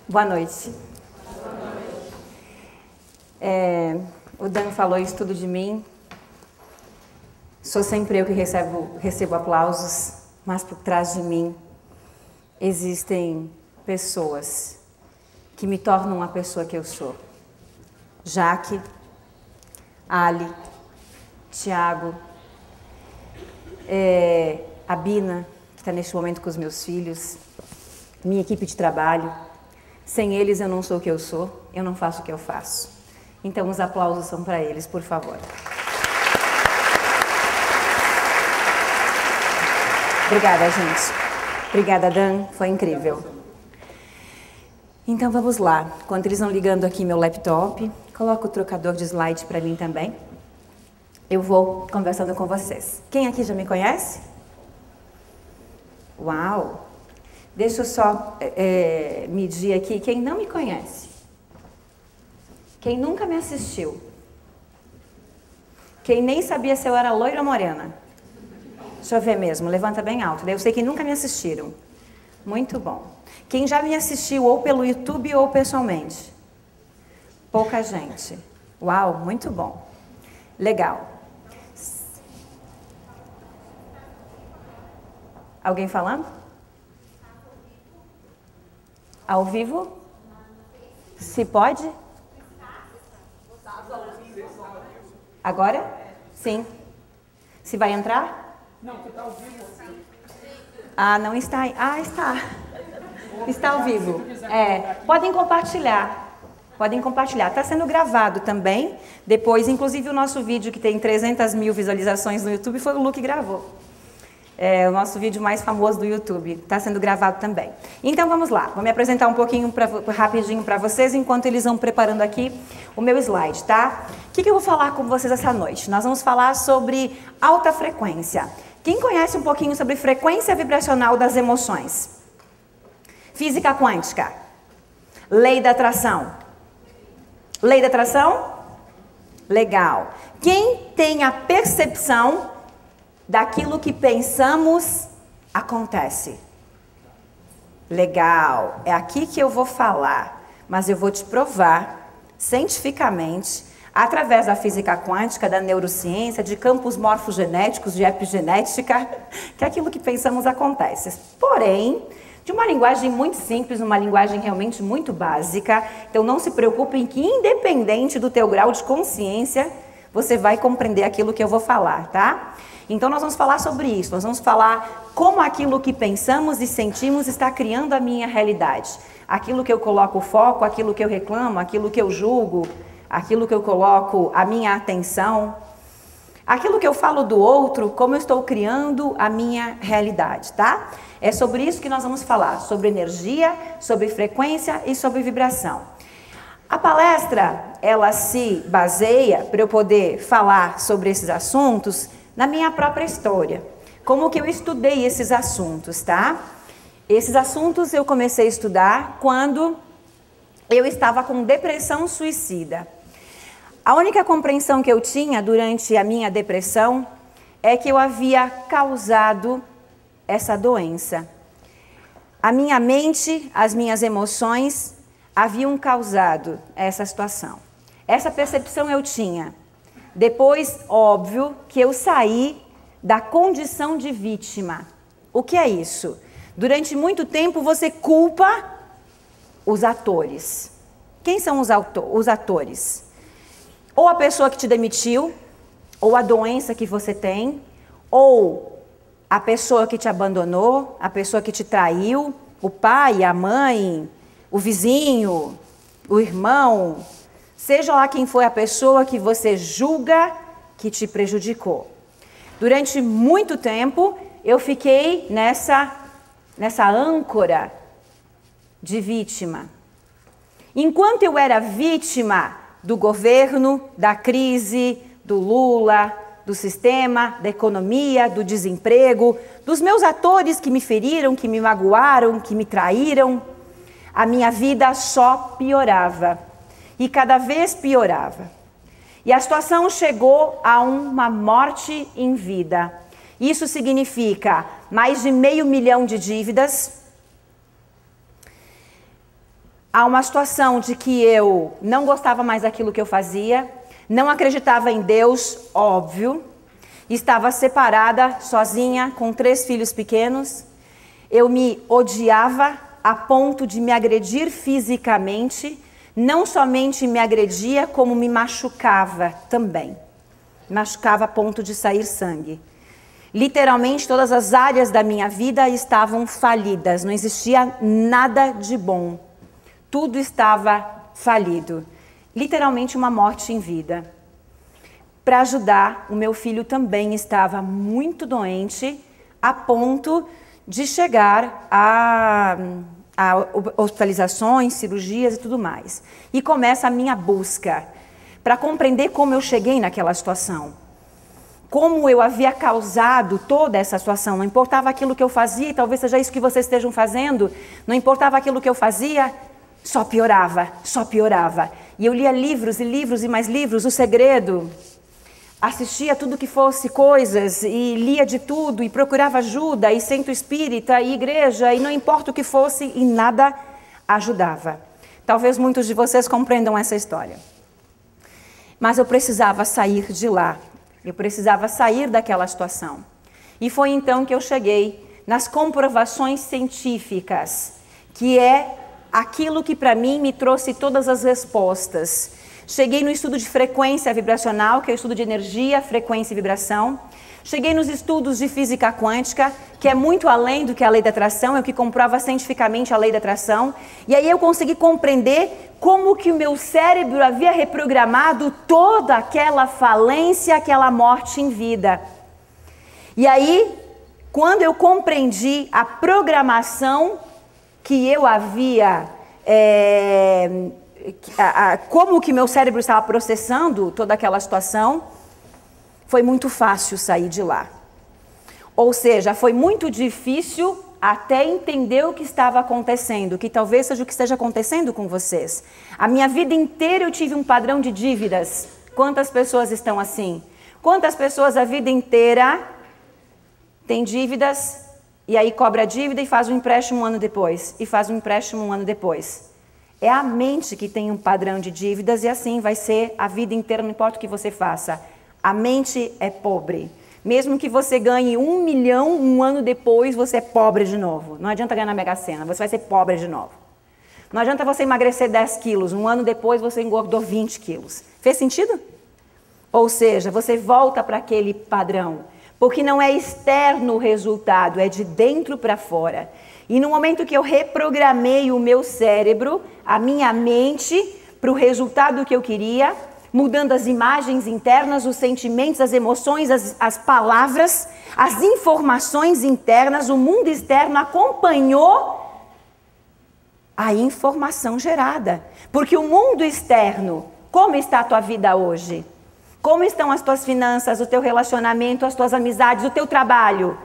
Boa noite. O Dan falou isso tudo de mim. Sou sempre eu que recebo aplausos, mas por trás de mim existem pessoas que me tornam a pessoa que eu sou. Jaque, Ali, Tiago, a Bina, que está neste momento com os meus filhos, minha equipe de trabalho. Sem eles eu não sou o que eu sou, eu não faço o que eu faço. Então os aplausos são para eles, por favor. Obrigada, gente. Obrigada, Dan, foi incrível. Então vamos lá. Enquanto eles vão ligando aqui meu laptop, coloca o trocador de slide para mim também. Eu vou conversando com vocês. Quem aqui já me conhece? Uau! Deixa eu só medir aqui quem não me conhece. Quem nunca me assistiu. Quem nem sabia se eu era loira ou morena. Deixa eu ver mesmo, levanta bem alto. Daí eu sei que nunca me assistiram. Muito bom. Quem já me assistiu ou pelo YouTube ou pessoalmente? Pouca gente. Uau, muito bom. Legal. Alguém falando? Ao vivo? Se pode? Agora? Sim. Se vai entrar? Não, que está ao vivo. Ah, não está. Ah, está. Está ao vivo. Podem compartilhar. Podem compartilhar. Está sendo gravado também. Depois, inclusive, o nosso vídeo que tem 300 mil visualizações no YouTube foi o Lu que gravou. É o nosso vídeo mais famoso do YouTube. Está sendo gravado também. Então, vamos lá. Vou me apresentar um pouquinho, rapidinho para vocês, enquanto eles vão preparando aqui o meu slide, tá? O que eu vou falar com vocês essa noite? Nós vamos falar sobre alta frequência. Quem conhece um pouquinho sobre frequência vibracional das emoções? Física quântica. Lei da atração. Lei da atração? Legal. Quem tem a percepção daquilo que pensamos acontece? Legal. É aqui que eu vou falar, mas eu vou te provar cientificamente, através da física quântica, da neurociência, de campos morfogenéticos, de epigenética, que aquilo que pensamos acontece. Porém, de uma linguagem muito simples, uma linguagem realmente muito básica. Então não se preocupem que, independente do teu grau de consciência, você vai compreender aquilo que eu vou falar, tá? Então nós vamos falar sobre isso, nós vamos falar como aquilo que pensamos e sentimos está criando a minha realidade. Aquilo que eu coloco foco, aquilo que eu reclamo, aquilo que eu julgo, aquilo que eu coloco a minha atenção, aquilo que eu falo do outro, como eu estou criando a minha realidade, tá? É sobre isso que nós vamos falar, sobre energia, sobre frequência e sobre vibração. A palestra, ela se baseia, para eu poder falar sobre esses assuntos, na minha própria história. Como que eu estudei esses assuntos, tá? Esses assuntos eu comecei a estudar quando eu estava com depressão suicida. A única compreensão que eu tinha durante a minha depressão é que eu havia causado essa doença. A minha mente, as minhas emoções haviam causado essa situação. Essa percepção eu tinha. Depois, óbvio, que eu saí da condição de vítima. O que é isso? Durante muito tempo você culpa os atores. Quem são os atores? Ou a pessoa que te demitiu, ou a doença que você tem, ou a pessoa que te abandonou, a pessoa que te traiu, o pai, a mãe, o vizinho, o irmão, seja lá quem foi a pessoa que você julga que te prejudicou. Durante muito tempo, eu fiquei nessa âncora de vítima. Enquanto eu era vítima do governo, da crise, do Lula, do sistema, da economia, do desemprego, dos meus atores que me feriram, que me magoaram, que me traíram, a minha vida só piorava. E cada vez piorava. E a situação chegou a uma morte em vida. Isso significa mais de 500 mil de dívidas, a uma situação de que eu não gostava mais daquilo que eu fazia, não acreditava em Deus, óbvio, estava separada, sozinha, com 3 filhos pequenos, eu me odiava a ponto de me agredir fisicamente, não somente me agredia, como me machucava também. Machucava a ponto de sair sangue. Literalmente, todas as áreas da minha vida estavam falidas, não existia nada de bom. Tudo estava falido. Literalmente uma morte em vida. Para ajudar, o meu filho também estava muito doente, a ponto de chegar a hospitalizações, cirurgias e tudo mais. E começa a minha busca para compreender como eu cheguei naquela situação. Como eu havia causado toda essa situação. Não importava aquilo que eu fazia, e talvez seja isso que vocês estejam fazendo, não importava aquilo que eu fazia, só piorava, só piorava. E eu lia livros e livros e mais livros, O Segredo. Assistia tudo que fosse coisas e lia de tudo e procurava ajuda e centro espírita e igreja e não importa o que fosse e nada ajudava. Talvez muitos de vocês compreendam essa história. Mas eu precisava sair de lá. Eu precisava sair daquela situação. E foi então que eu cheguei nas comprovações científicas, que é aquilo que para mim me trouxe todas as respostas. Cheguei no estudo de frequência vibracional, que é o estudo de energia, frequência e vibração. Cheguei nos estudos de física quântica, que é muito além do que a lei da atração, é o que comprova cientificamente a lei da atração. E aí eu consegui compreender como que o meu cérebro havia reprogramado toda aquela falência, aquela morte em vida. E aí, quando eu compreendi a programação que eu havia... como que meu cérebro estava processando toda aquela situação, foi muito fácil sair de lá. Ou seja, foi muito difícil até entender o que estava acontecendo, que talvez seja o que esteja acontecendo com vocês. A minha vida inteira eu tive um padrão de dívidas. Quantas pessoas estão assim? Quantas pessoas a vida inteira têm dívidas e aí cobra a dívida e faz um empréstimo um ano depois, e faz um empréstimo um ano depois? É a mente que tem um padrão de dívidas e assim vai ser a vida inteira, não importa o que você faça. A mente é pobre. Mesmo que você ganhe 1 milhão, um ano depois você é pobre de novo. Não adianta ganhar na Mega Sena, você vai ser pobre de novo. Não adianta você emagrecer 10 quilos, um ano depois você engordou 20 quilos. Fez sentido? Ou seja, você volta para aquele padrão. Porque não é externo o resultado, é de dentro para fora. E no momento que eu reprogramei o meu cérebro, a minha mente, para o resultado que eu queria, mudando as imagens internas, os sentimentos, as emoções, as palavras, as informações internas, o mundo externo acompanhou a informação gerada. Porque o mundo externo, como está a tua vida hoje? Como estão as tuas finanças, o teu relacionamento, as tuas amizades, o teu trabalho?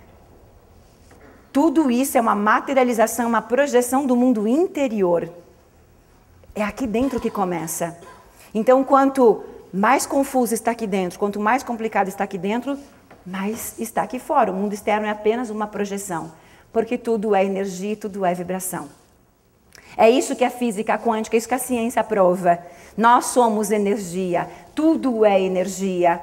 Tudo isso é uma materialização, uma projeção do mundo interior. É aqui dentro que começa. Então, quanto mais confuso está aqui dentro, quanto mais complicado está aqui dentro, mais está aqui fora. O mundo externo é apenas uma projeção, porque tudo é energia, tudo é vibração. É isso que a física quântica, é isso que a ciência prova. Nós somos energia, tudo é energia.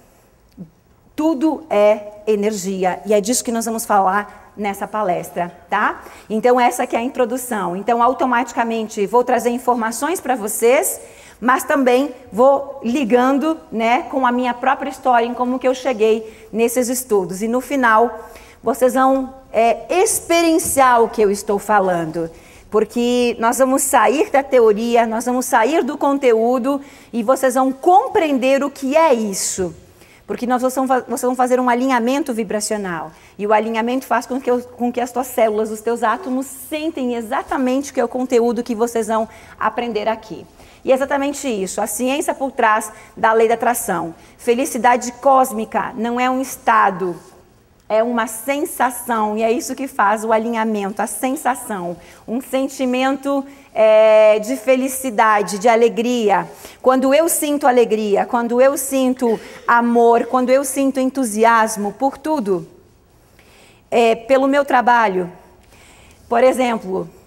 Tudo é energia, e é disso que nós vamos falar nessa palestra, tá? Então, essa aqui é a introdução. Então, automaticamente, vou trazer informações para vocês, mas também vou ligando, né, com a minha própria história, em como que eu cheguei nesses estudos. E no final, vocês vão experienciar o que eu estou falando. Porque nós vamos sair da teoria, nós vamos sair do conteúdo e vocês vão compreender o que é isso. Porque vocês vão fazer um alinhamento vibracional. E o alinhamento faz com que as tuas células, os teus átomos, sentem exatamente o que é o conteúdo que vocês vão aprender aqui. E é exatamente isso, a ciência por trás da lei da atração. Felicidade cósmica não é um estado, é uma sensação. E é isso que faz o alinhamento, a sensação. Um sentimento de felicidade, de alegria. Quando eu sinto alegria, quando eu sinto amor, quando eu sinto entusiasmo por tudo, pelo meu trabalho. Por exemplo,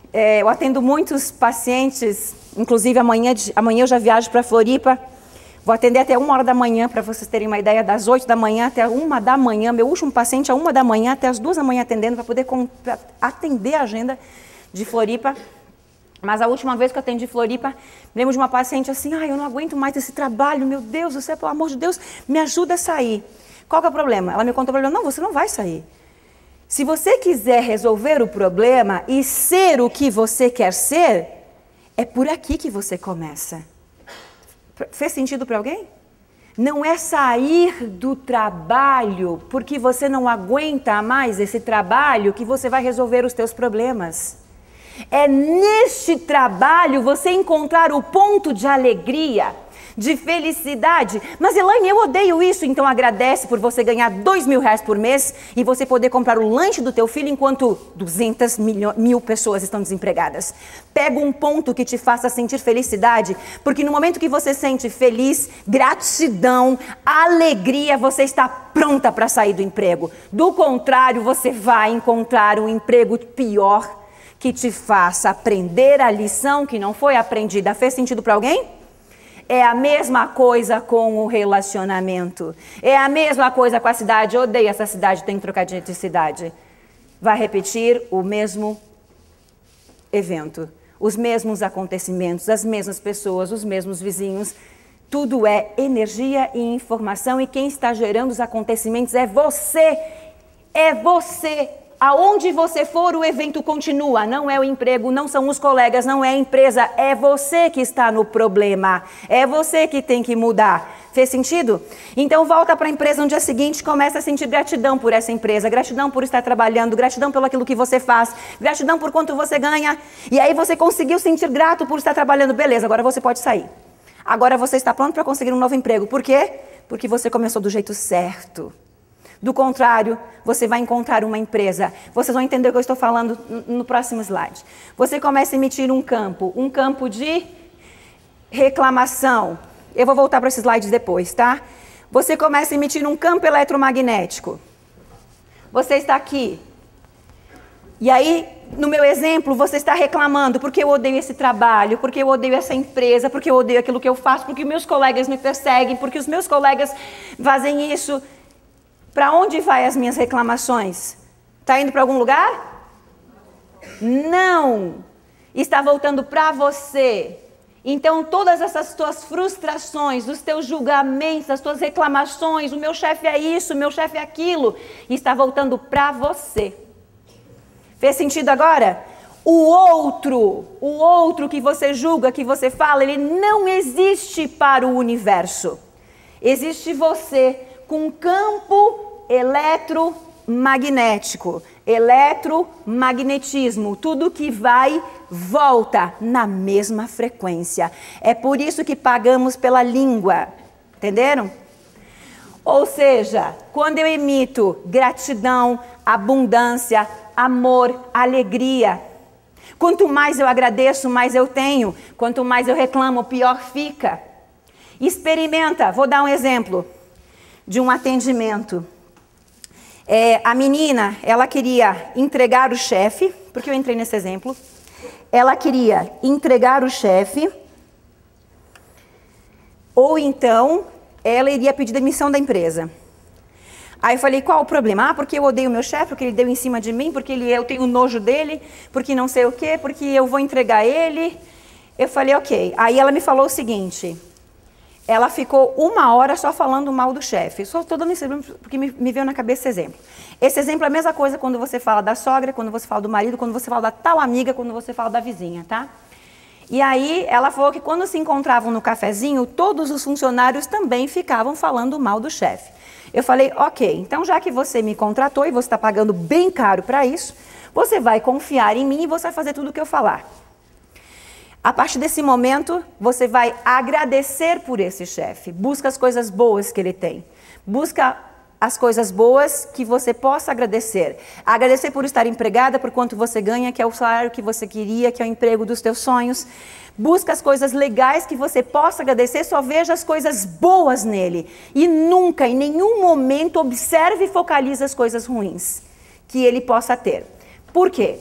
Eu atendo muitos pacientes, inclusive amanhã eu já viajo para Floripa. Vou atender até 1h da manhã, para vocês terem uma ideia, das 8 da manhã até 1 da manhã. Meu último paciente, 1 da manhã até as 2 da manhã atendendo, para poder atender a agenda de Floripa. Mas a última vez que eu atendi Floripa, lembro de uma paciente assim, eu não aguento mais esse trabalho, meu Deus do céu, pelo amor de Deus, me ajuda a sair. Qual que é o problema? Ela me contou o problema, não, você não vai sair. Se você quiser resolver o problema e ser o que você quer ser, é por aqui que você começa. Fez sentido para alguém? Não é sair do trabalho porque você não aguenta mais esse trabalho que você vai resolver os teus problemas. É neste trabalho você encontrar o ponto de alegria, de felicidade. Mas Elaine, eu odeio isso, então agradece por você ganhar R$2.000 por mês e você poder comprar o lanche do teu filho enquanto 200 mil pessoas estão desempregadas. Pega um ponto que te faça sentir felicidade, porque no momento que você sente feliz, gratidão, alegria, você está pronta para sair do emprego. Do contrário, você vai encontrar um emprego pior que te faça aprender a lição que não foi aprendida. Fez sentido para alguém? É a mesma coisa com o relacionamento. É a mesma coisa com a cidade. Eu odeio essa cidade, tem que trocar de cidade. Vai repetir o mesmo evento, os mesmos acontecimentos, as mesmas pessoas, os mesmos vizinhos. Tudo é energia e informação e quem está gerando os acontecimentos é você. É você. Aonde você for, o evento continua. Não é o emprego, não são os colegas, não é a empresa. É você que está no problema. É você que tem que mudar. Fez sentido? Então volta para a empresa no dia seguinte, começa a sentir gratidão por essa empresa, gratidão por estar trabalhando, gratidão pelo aquilo que você faz, gratidão por quanto você ganha. E aí você conseguiu sentir grato por estar trabalhando. Beleza, agora você pode sair. Agora você está pronto para conseguir um novo emprego. Por quê? Porque você começou do jeito certo. Do contrário, você vai encontrar uma empresa. Vocês vão entender o que eu estou falando no próximo slide. Você começa a emitir um campo de reclamação. Eu vou voltar para esses slides depois, tá? Você começa a emitir um campo eletromagnético. Você está aqui. E aí, no meu exemplo, você está reclamando porque eu odeio esse trabalho, porque eu odeio essa empresa, porque eu odeio aquilo que eu faço, porque meus colegas me perseguem, porque os meus colegas fazem isso. Para onde vai as minhas reclamações? Está indo para algum lugar? Não! Está voltando para você. Então, todas essas tuas frustrações, os teus julgamentos, as tuas reclamações, o meu chefe é isso, o meu chefe é aquilo, está voltando para você. Fez sentido agora? O outro que você julga, que você fala, ele não existe para o universo. Existe você com campo eletromagnético, eletromagnetismo, tudo que vai, volta na mesma frequência. É por isso que pagamos pela língua, entenderam? Ou seja, quando eu emito gratidão, abundância, amor, alegria, quanto mais eu agradeço, mais eu tenho, quanto mais eu reclamo, pior fica. Experimenta, vou dar um exemplo de um atendimento. A menina, ela queria entregar o chefe, porque eu entrei nesse exemplo, ela queria entregar o chefe, ou então ela iria pedir demissão da empresa. Aí eu falei, qual o problema? Porque eu odeio o meu chefe, porque ele deu em cima de mim, porque eu tenho nojo dele, porque não sei o quê, porque eu vou entregar ele. Eu falei, ok. Aí ela me falou o seguinte, ela ficou 1 hora só falando mal do chefe. Só estou dando esse exemplo porque me veio na cabeça esse exemplo. Esse exemplo é a mesma coisa quando você fala da sogra, quando você fala do marido, quando você fala da tal amiga, quando você fala da vizinha, tá? E aí ela falou que quando se encontravam no cafezinho, todos os funcionários também ficavam falando mal do chefe. Eu falei, ok, então já que você me contratou e você está pagando bem caro para isso, você vai confiar em mim e você vai fazer tudo o que eu falar. A partir desse momento, você vai agradecer por esse chefe. Busca as coisas boas que ele tem. Busca as coisas boas que você possa agradecer. Agradecer por estar empregada, por quanto você ganha, que é o salário que você queria, que é o emprego dos teus sonhos. Busca as coisas legais que você possa agradecer, só veja as coisas boas nele. E nunca, em nenhum momento, observe e focalize as coisas ruins que ele possa ter. Por quê?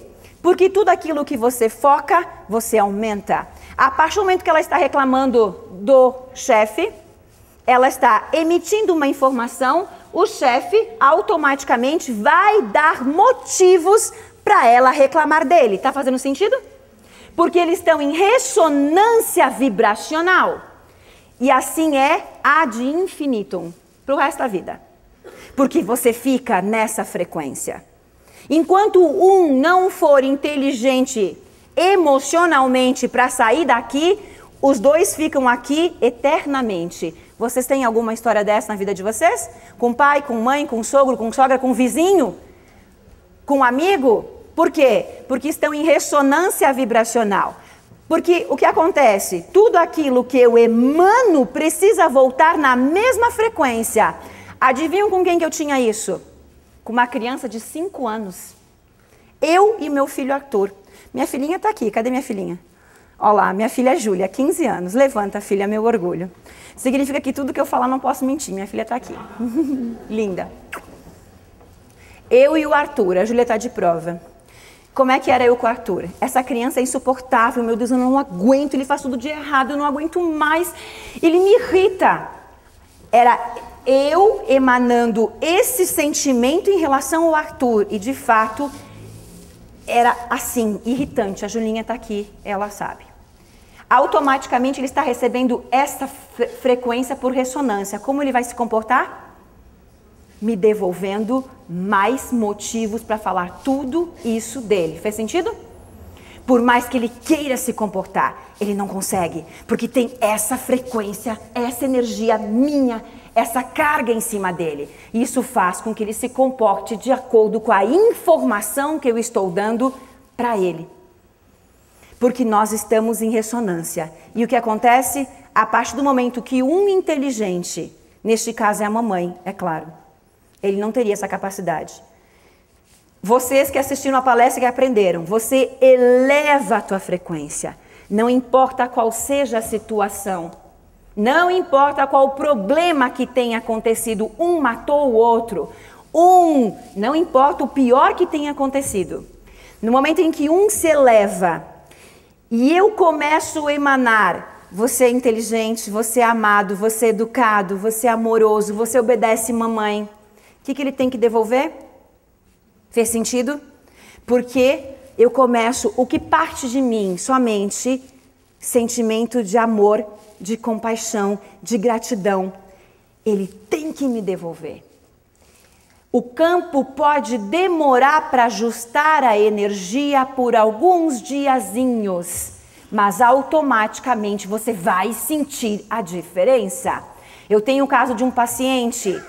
Porque tudo aquilo que você foca, você aumenta. A partir do momento que ela está reclamando do chefe, ela está emitindo uma informação, o chefe automaticamente vai dar motivos para ela reclamar dele. Está fazendo sentido? Porque eles estão em ressonância vibracional. E assim é ad infinitum, para o resto da vida. Porque você fica nessa frequência. Enquanto um não for inteligente emocionalmente para sair daqui, os dois ficam aqui eternamente. Vocês têm alguma história dessa na vida de vocês? Com pai, com mãe, com sogro, com sogra, com vizinho? Com amigo? Por quê? Porque estão em ressonância vibracional. Porque o que acontece? Tudo aquilo que eu emano precisa voltar na mesma frequência. Adivinham com quem que eu tinha isso? Com uma criança de 5 anos. Eu e meu filho Arthur. Minha filhinha está aqui. Cadê minha filhinha? Olha lá, minha filha Júlia, 15 anos. Levanta, filha, meu orgulho. Significa que tudo que eu falar não posso mentir. Minha filha está aqui. Linda. Eu e o Arthur. A Júlia está de prova. Como é que era eu com o Arthur? Essa criança é insuportável. Meu Deus, eu não aguento. Ele faz tudo de errado. Eu não aguento mais. Ele me irrita. Era eu emanando esse sentimento em relação ao Arthur. E, de fato, era assim, irritante. A Julinha está aqui, ela sabe. Automaticamente ele está recebendo essa frequência por ressonância. Como ele vai se comportar? Me devolvendo mais motivos para falar tudo isso dele. Fez sentido? Por mais que ele queira se comportar, ele não consegue. Porque tem essa frequência, essa energia minha, essa carga em cima dele. Isso faz com que ele se comporte de acordo com a informação que eu estou dando para ele. Porque nós estamos em ressonância. E o que acontece? A partir do momento que um inteligente, neste caso é a mamãe, é claro, ele não teria essa capacidade. Vocês que assistiram a palestra e que aprenderam, você eleva a tua frequência. Não importa qual seja a situação. Não importa qual o problema que tenha acontecido, um matou o outro, não importa o pior que tenha acontecido. No momento em que um se eleva e eu começo a emanar, você é inteligente, você é amado, você é educado, você é amoroso, você obedece mamãe, o que ele tem que devolver? Fez sentido? Porque eu começo, o que parte de mim, somente sentimento de amor, de compaixão, de gratidão, ele tem que me devolver. O campo pode demorar para ajustar a energia por alguns diazinhos, mas automaticamente você vai sentir a diferença. Eu tenho o caso de um paciente,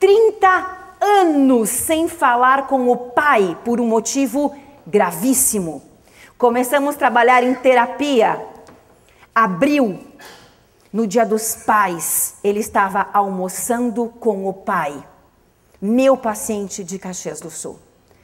30 anos sem falar com o pai por um motivo gravíssimo. Começamos a trabalhar em terapia. Abril, no Dia dos Pais, ele estava almoçando com o pai. Meu paciente de Caxias do Sul.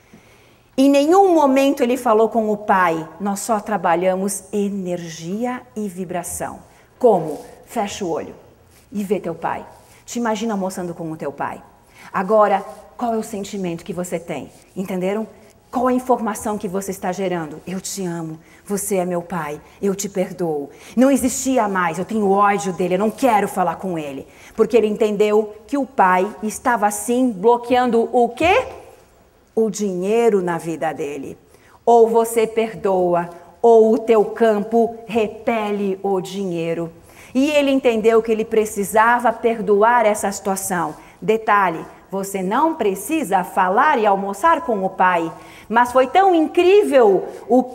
Em nenhum momento ele falou com o pai. Nós só trabalhamos energia e vibração. Como? Fecha o olho e vê teu pai. Te imagina almoçando com o teu pai. Agora, qual é o sentimento que você tem? Entenderam? Qual a informação que você está gerando? Eu te amo, você é meu pai, eu te perdoo. Não existia mais, eu tenho ódio dele, eu não quero falar com ele. Porque ele entendeu que o pai estava assim bloqueando o quê? O dinheiro na vida dele. Ou você perdoa, ou o teu campo repele o dinheiro. E ele entendeu que ele precisava perdoar essa situação. Detalhe, você não precisa falar e almoçar com o pai. Mas foi tão incrível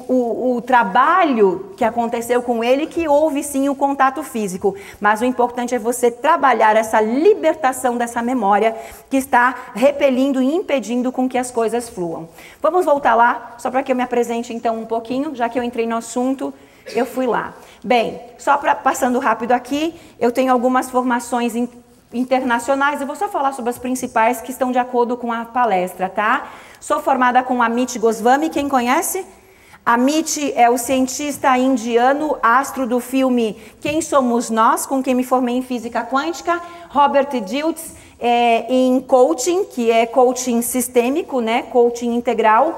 o trabalho que aconteceu com ele que houve sim o contato físico. Mas o importante é você trabalhar essa libertação dessa memória que está repelindo e impedindo com que as coisas fluam. Vamos voltar lá, só para que eu me apresente então um pouquinho, já que eu entrei no assunto, eu fui lá. Bem, só passando rápido aqui, eu tenho algumas formações internacionais, eu vou só falar sobre as principais que estão de acordo com a palestra, tá? Sou formada com Amit Goswami, quem conhece? Amit é o cientista indiano, astro do filme Quem Somos Nós, com quem me formei em física quântica. Robert Dilts em coaching, que é coaching sistêmico, né? Coaching integral.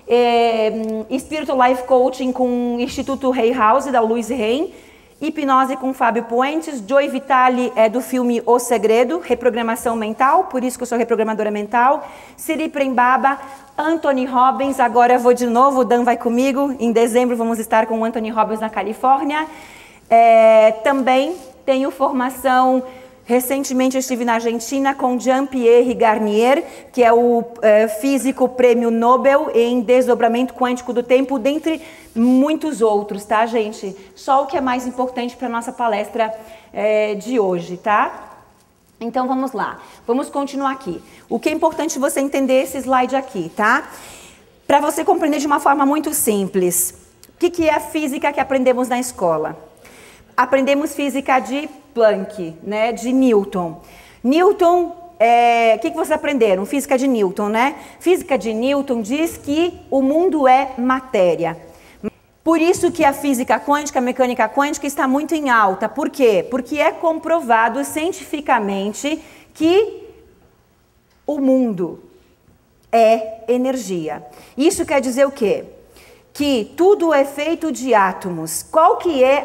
Espírito Life Coaching com o Instituto Hay House, da Louise Hay. Hipnose com Fábio Puentes. Joy Vitale é do filme O Segredo, reprogramação mental, por isso que eu sou reprogramadora mental. Siri Prembaba, Anthony Robbins, agora eu vou de novo, o Dan vai comigo, em dezembro vamos estar com o Anthony Robbins na Califórnia. Também tenho formação, recentemente eu estive na Argentina com Jean-Pierre Garnier, que é o físico prêmio Nobel em desdobramento quântico do tempo, dentre muitos outros, tá, gente? Só o que é mais importante para a nossa palestra de hoje, tá? Então, vamos lá. Vamos continuar aqui. O que é importante você entender esse slide aqui, tá? Para você compreender de uma forma muito simples. O que é a física que aprendemos na escola? Aprendemos física de Planck, né? De Newton. Newton... o que vocês aprenderam? Física de Newton, né? Física de Newton diz que o mundo é matéria. Por isso que a física quântica, a mecânica quântica está muito em alta. Por quê? Porque é comprovado cientificamente que o mundo é energia. Isso quer dizer o quê? Que tudo é feito de átomos. Qual que é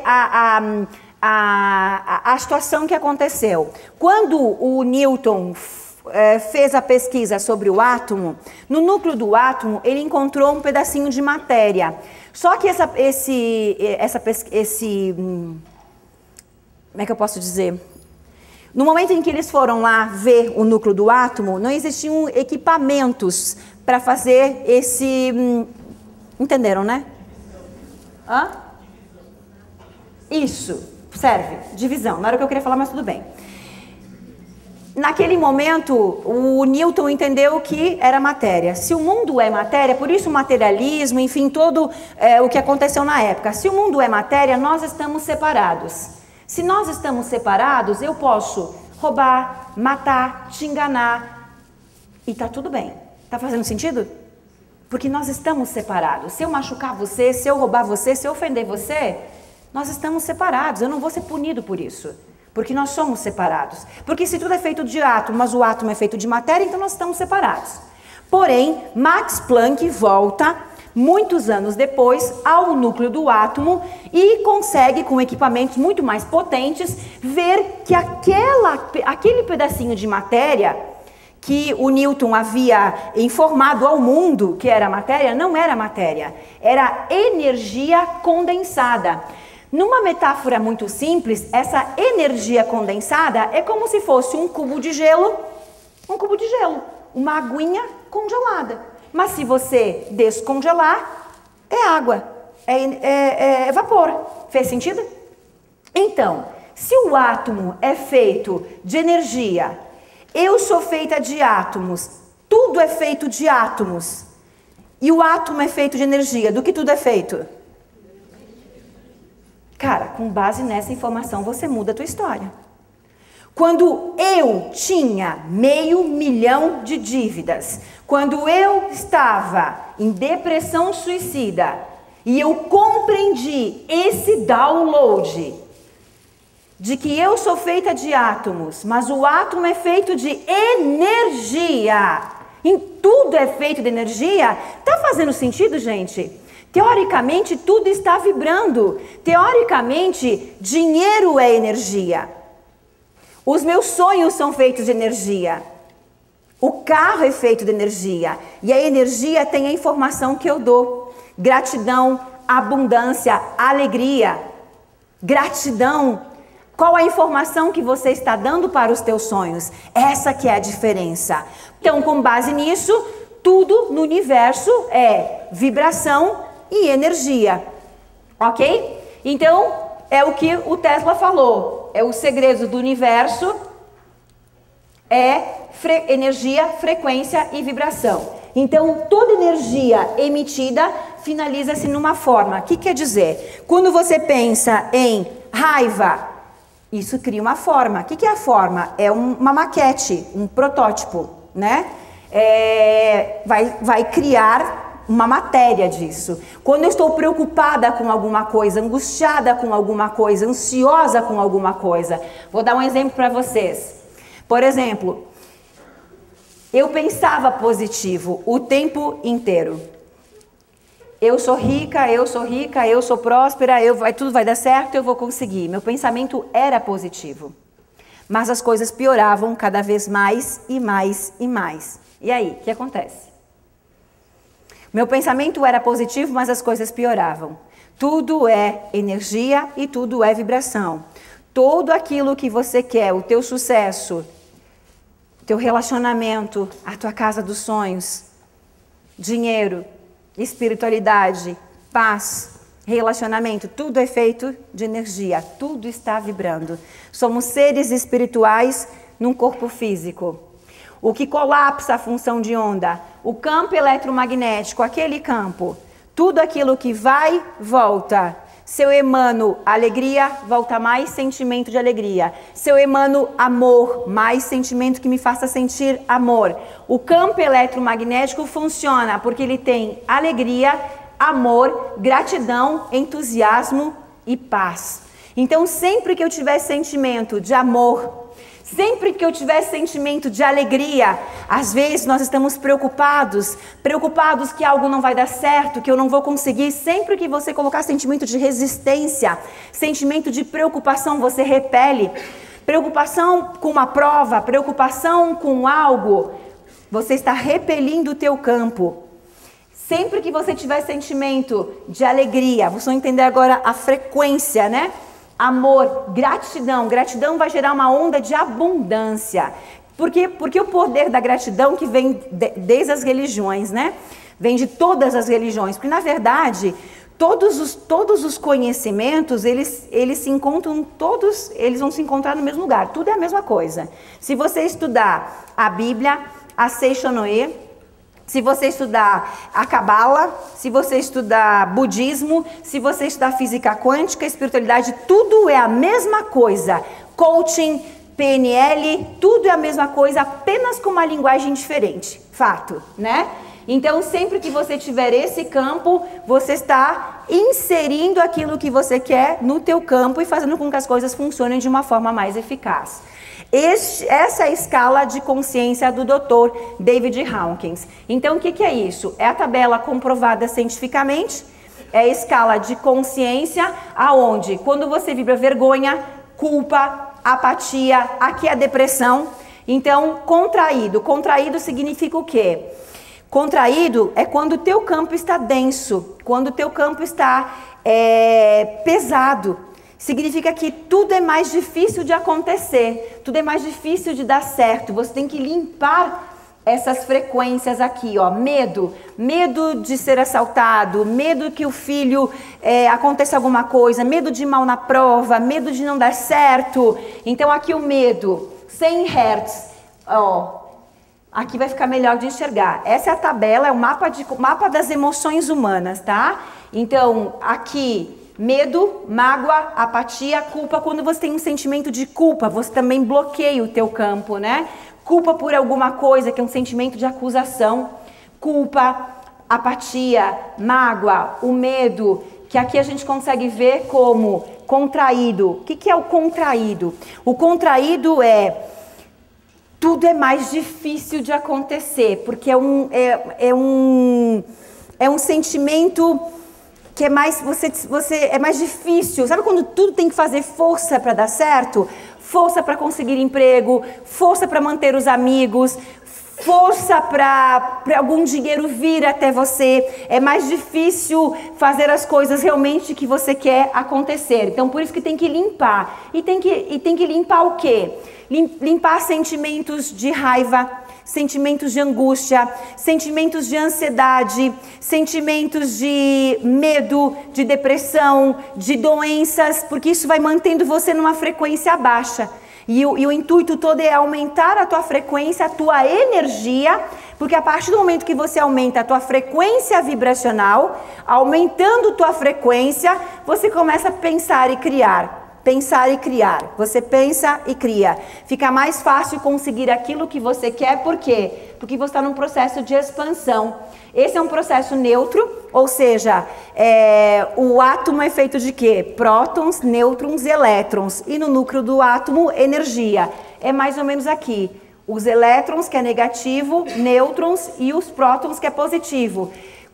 a situação que aconteceu? Quando o Newton fez a pesquisa sobre o átomo, no núcleo do átomo ele encontrou um pedacinho de matéria. Só que como é que eu posso dizer? No momento em que eles foram lá ver o núcleo do átomo, não existiam equipamentos para fazer esse... entenderam, né? Hã? Isso, serve, divisão. Não era o que eu queria falar, mas tudo bem. Naquele momento, o Newton entendeu que era matéria. Se o mundo é matéria, por isso o materialismo, enfim, todo o que aconteceu na época. Se o mundo é matéria, nós estamos separados. Se nós estamos separados, eu posso roubar, matar, te enganar e tá tudo bem. Tá fazendo sentido? Porque nós estamos separados. Se eu machucar você, se eu roubar você, se eu ofender você, nós estamos separados. Eu não vou ser punido por isso. Porque nós somos separados. Porque se tudo é feito de átomo, mas o átomo é feito de matéria, então nós estamos separados. Porém, Max Planck volta, muitos anos depois, ao núcleo do átomo e consegue, com equipamentos muito mais potentes, ver que aquele pedacinho de matéria que o Newton havia informado ao mundo que era matéria, não era matéria, era energia condensada. Numa metáfora muito simples, essa energia condensada é como se fosse um cubo de gelo, uma aguinha congelada. Mas se você descongelar, é água, é vapor. Fez sentido? Então, se o átomo é feito de energia, eu sou feita de átomos, tudo é feito de átomos, e o átomo é feito de energia, do que tudo é feito? Cara, com base nessa informação, você muda a tua história. Quando eu tinha 500 mil de dívidas, quando eu estava em depressão suicida, e eu compreendi esse download de que eu sou feita de átomos, mas o átomo é feito de energia, em tudo é feito de energia, tá fazendo sentido, gente? Teoricamente, tudo está vibrando. Teoricamente, dinheiro é energia. Os meus sonhos são feitos de energia. O carro é feito de energia. E a energia tem a informação que eu dou. Gratidão, abundância, alegria. Gratidão. Qual a informação que você está dando para os teus sonhos? Essa que é a diferença. Então, com base nisso, tudo no universo é vibração e energia, ok? Então, é o que o Tesla falou, é o segredo do universo, energia, frequência e vibração. Então, toda energia emitida finaliza-se numa forma. O que quer dizer? Quando você pensa em raiva, isso cria uma forma. O que é a forma? É uma maquete, um protótipo, né? Vai criar uma matéria disso. Quando eu estou preocupada com alguma coisa, angustiada com alguma coisa, ansiosa com alguma coisa, vou dar um exemplo para vocês. Por exemplo, eu pensava positivo o tempo inteiro. eu sou rica, eu sou próspera, tudo vai dar certo, eu vou conseguir. Meu pensamento era positivo. Mas as coisas pioravam cada vez mais e mais e mais. E aí, o que acontece? Meu pensamento era positivo, mas as coisas pioravam. Tudo é energia e tudo é vibração. Tudo aquilo que você quer, o teu sucesso, o teu relacionamento, a tua casa dos sonhos, dinheiro, espiritualidade, paz, relacionamento, tudo é feito de energia, tudo está vibrando. Somos seres espirituais num corpo físico. O que colapsa a função de onda, o campo eletromagnético, aquele campo, tudo aquilo que vai, volta. Se eu emano alegria, volta mais sentimento de alegria. Se eu emano amor, mais sentimento que me faça sentir amor. O campo eletromagnético funciona porque ele tem alegria, amor, gratidão, entusiasmo e paz. Então, sempre que eu tiver sentimento de amor, sempre que eu tiver sentimento de alegria, às vezes nós estamos preocupados que algo não vai dar certo, que eu não vou conseguir. Sempre que você colocar sentimento de resistência, sentimento de preocupação, você repele. Preocupação com uma prova, preocupação com algo, você está repelindo o teu campo. Sempre que você tiver sentimento de alegria, vocês vão entender agora a frequência, né? Amor, gratidão. Gratidão vai gerar uma onda de abundância. Porque o poder da gratidão que vem desde as religiões, né? Vem de todas as religiões. Porque, na verdade, todos os conhecimentos, eles se encontram eles vão se encontrar no mesmo lugar. Tudo é a mesma coisa. Se você estudar a Bíblia, a Seishonoe, se você estudar a Cabala, se você estudar budismo, se você estudar física quântica, espiritualidade, tudo é a mesma coisa. Coaching, PNL, tudo é a mesma coisa, apenas com uma linguagem diferente. Fato, né? Então, sempre que você tiver esse campo, você está inserindo aquilo que você quer no teu campo e fazendo com que as coisas funcionem de uma forma mais eficaz. Essa é a escala de consciência do Dr. David Hawkins. Então, o que é isso? É a tabela comprovada cientificamente, é a escala de consciência, aonde quando você vibra vergonha, culpa, apatia, aqui é a depressão. Então, contraído. Contraído significa o quê? Contraído é quando o teu campo está denso, quando o teu campo está pesado. Significa que tudo é mais difícil de acontecer, tudo é mais difícil de dar certo. Você tem que limpar essas frequências aqui, ó. Medo de ser assaltado, medo que o filho aconteça alguma coisa, medo de ir mal na prova, medo de não dar certo. Então aqui o medo, 100 Hz, ó. Aqui vai ficar melhor de enxergar. Essa é a tabela, é o mapa das emoções humanas, tá? Então aqui medo, mágoa, apatia, culpa. Quando você tem um sentimento de culpa, você também bloqueia o teu campo, né? Culpa por alguma coisa, que é um sentimento de acusação. Culpa, apatia, mágoa, o medo, que aqui a gente consegue ver como contraído. O que é o contraído? O contraído tudo é mais difícil de acontecer, porque é um sentimento que é mais, é mais difícil. Sabe quando tudo tem que fazer força para dar certo? Força para conseguir emprego, força para manter os amigos, força para algum dinheiro vir até você. É mais difícil fazer as coisas realmente que você quer acontecer. Então, por isso que tem que limpar. E tem que limpar o quê? Limpar sentimentos de raiva, sentimentos de angústia, sentimentos de ansiedade, sentimentos de medo, de depressão, de doenças, porque isso vai mantendo você numa frequência baixa. E o intuito todo é aumentar a tua frequência, a tua energia, porque a partir do momento que você aumenta a tua frequência vibracional, aumentando tua frequência, você começa a pensar e criar. Pensar e criar. Você pensa e cria. Fica mais fácil conseguir aquilo que você quer. Por quê? Porque você está num processo de expansão. Esse é um processo neutro, ou seja, o átomo é feito de quê? Prótons, nêutrons e elétrons. E no núcleo do átomo, energia. É mais ou menos aqui. Os elétrons, que é negativo, nêutrons, e os prótons, que é positivo.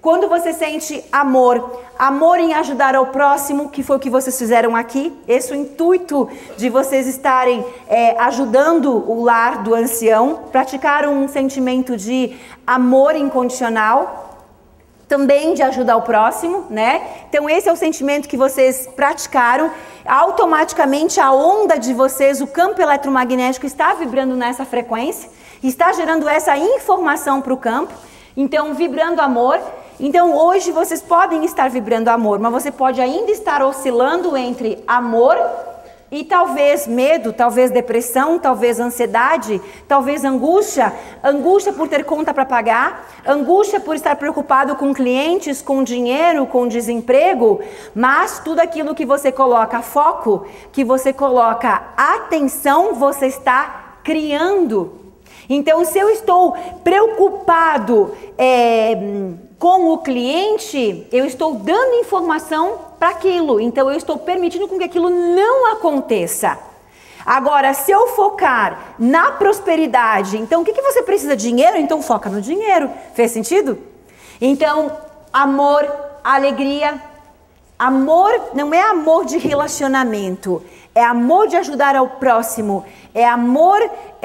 Quando você sente amor, amor em ajudar ao próximo, que foi o que vocês fizeram aqui, esse é o intuito de vocês estarem ajudando o lar do ancião, praticaram um sentimento de amor incondicional, também de ajudar o próximo, né? Então esse é o sentimento que vocês praticaram. Automaticamente a onda de vocês, o campo eletromagnético está vibrando nessa frequência, está gerando essa informação para o campo, então vibrando amor. Então hoje vocês podem estar vibrando amor, mas você pode ainda estar oscilando entre amor e talvez medo, talvez depressão, talvez ansiedade, talvez angústia, angústia por ter conta para pagar, angústia por estar preocupado com clientes, com dinheiro, com desemprego, mas tudo aquilo que você coloca foco, que você coloca atenção, você está criando. Então, se eu estou preocupado com o cliente, eu estou dando informação para aquilo. Então, eu estou permitindo com que aquilo não aconteça. Agora, se eu focar na prosperidade, então o que você precisa? Dinheiro? Então foca no dinheiro. Fez sentido? Então, amor, alegria. Amor não é amor de relacionamento, é amor de ajudar ao próximo, é amor,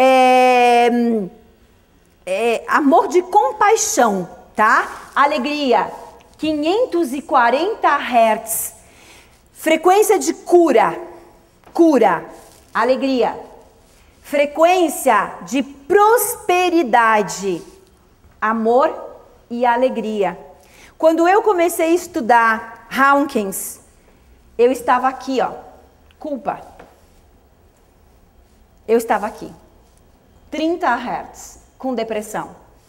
amor de compaixão, tá? Alegria, 540 Hz, frequência de cura, alegria, frequência de prosperidade, amor e alegria. Quando eu comecei a estudar Hawkins, eu estava aqui, ó, culpa. Eu estava aqui, 30 Hz, com depressão.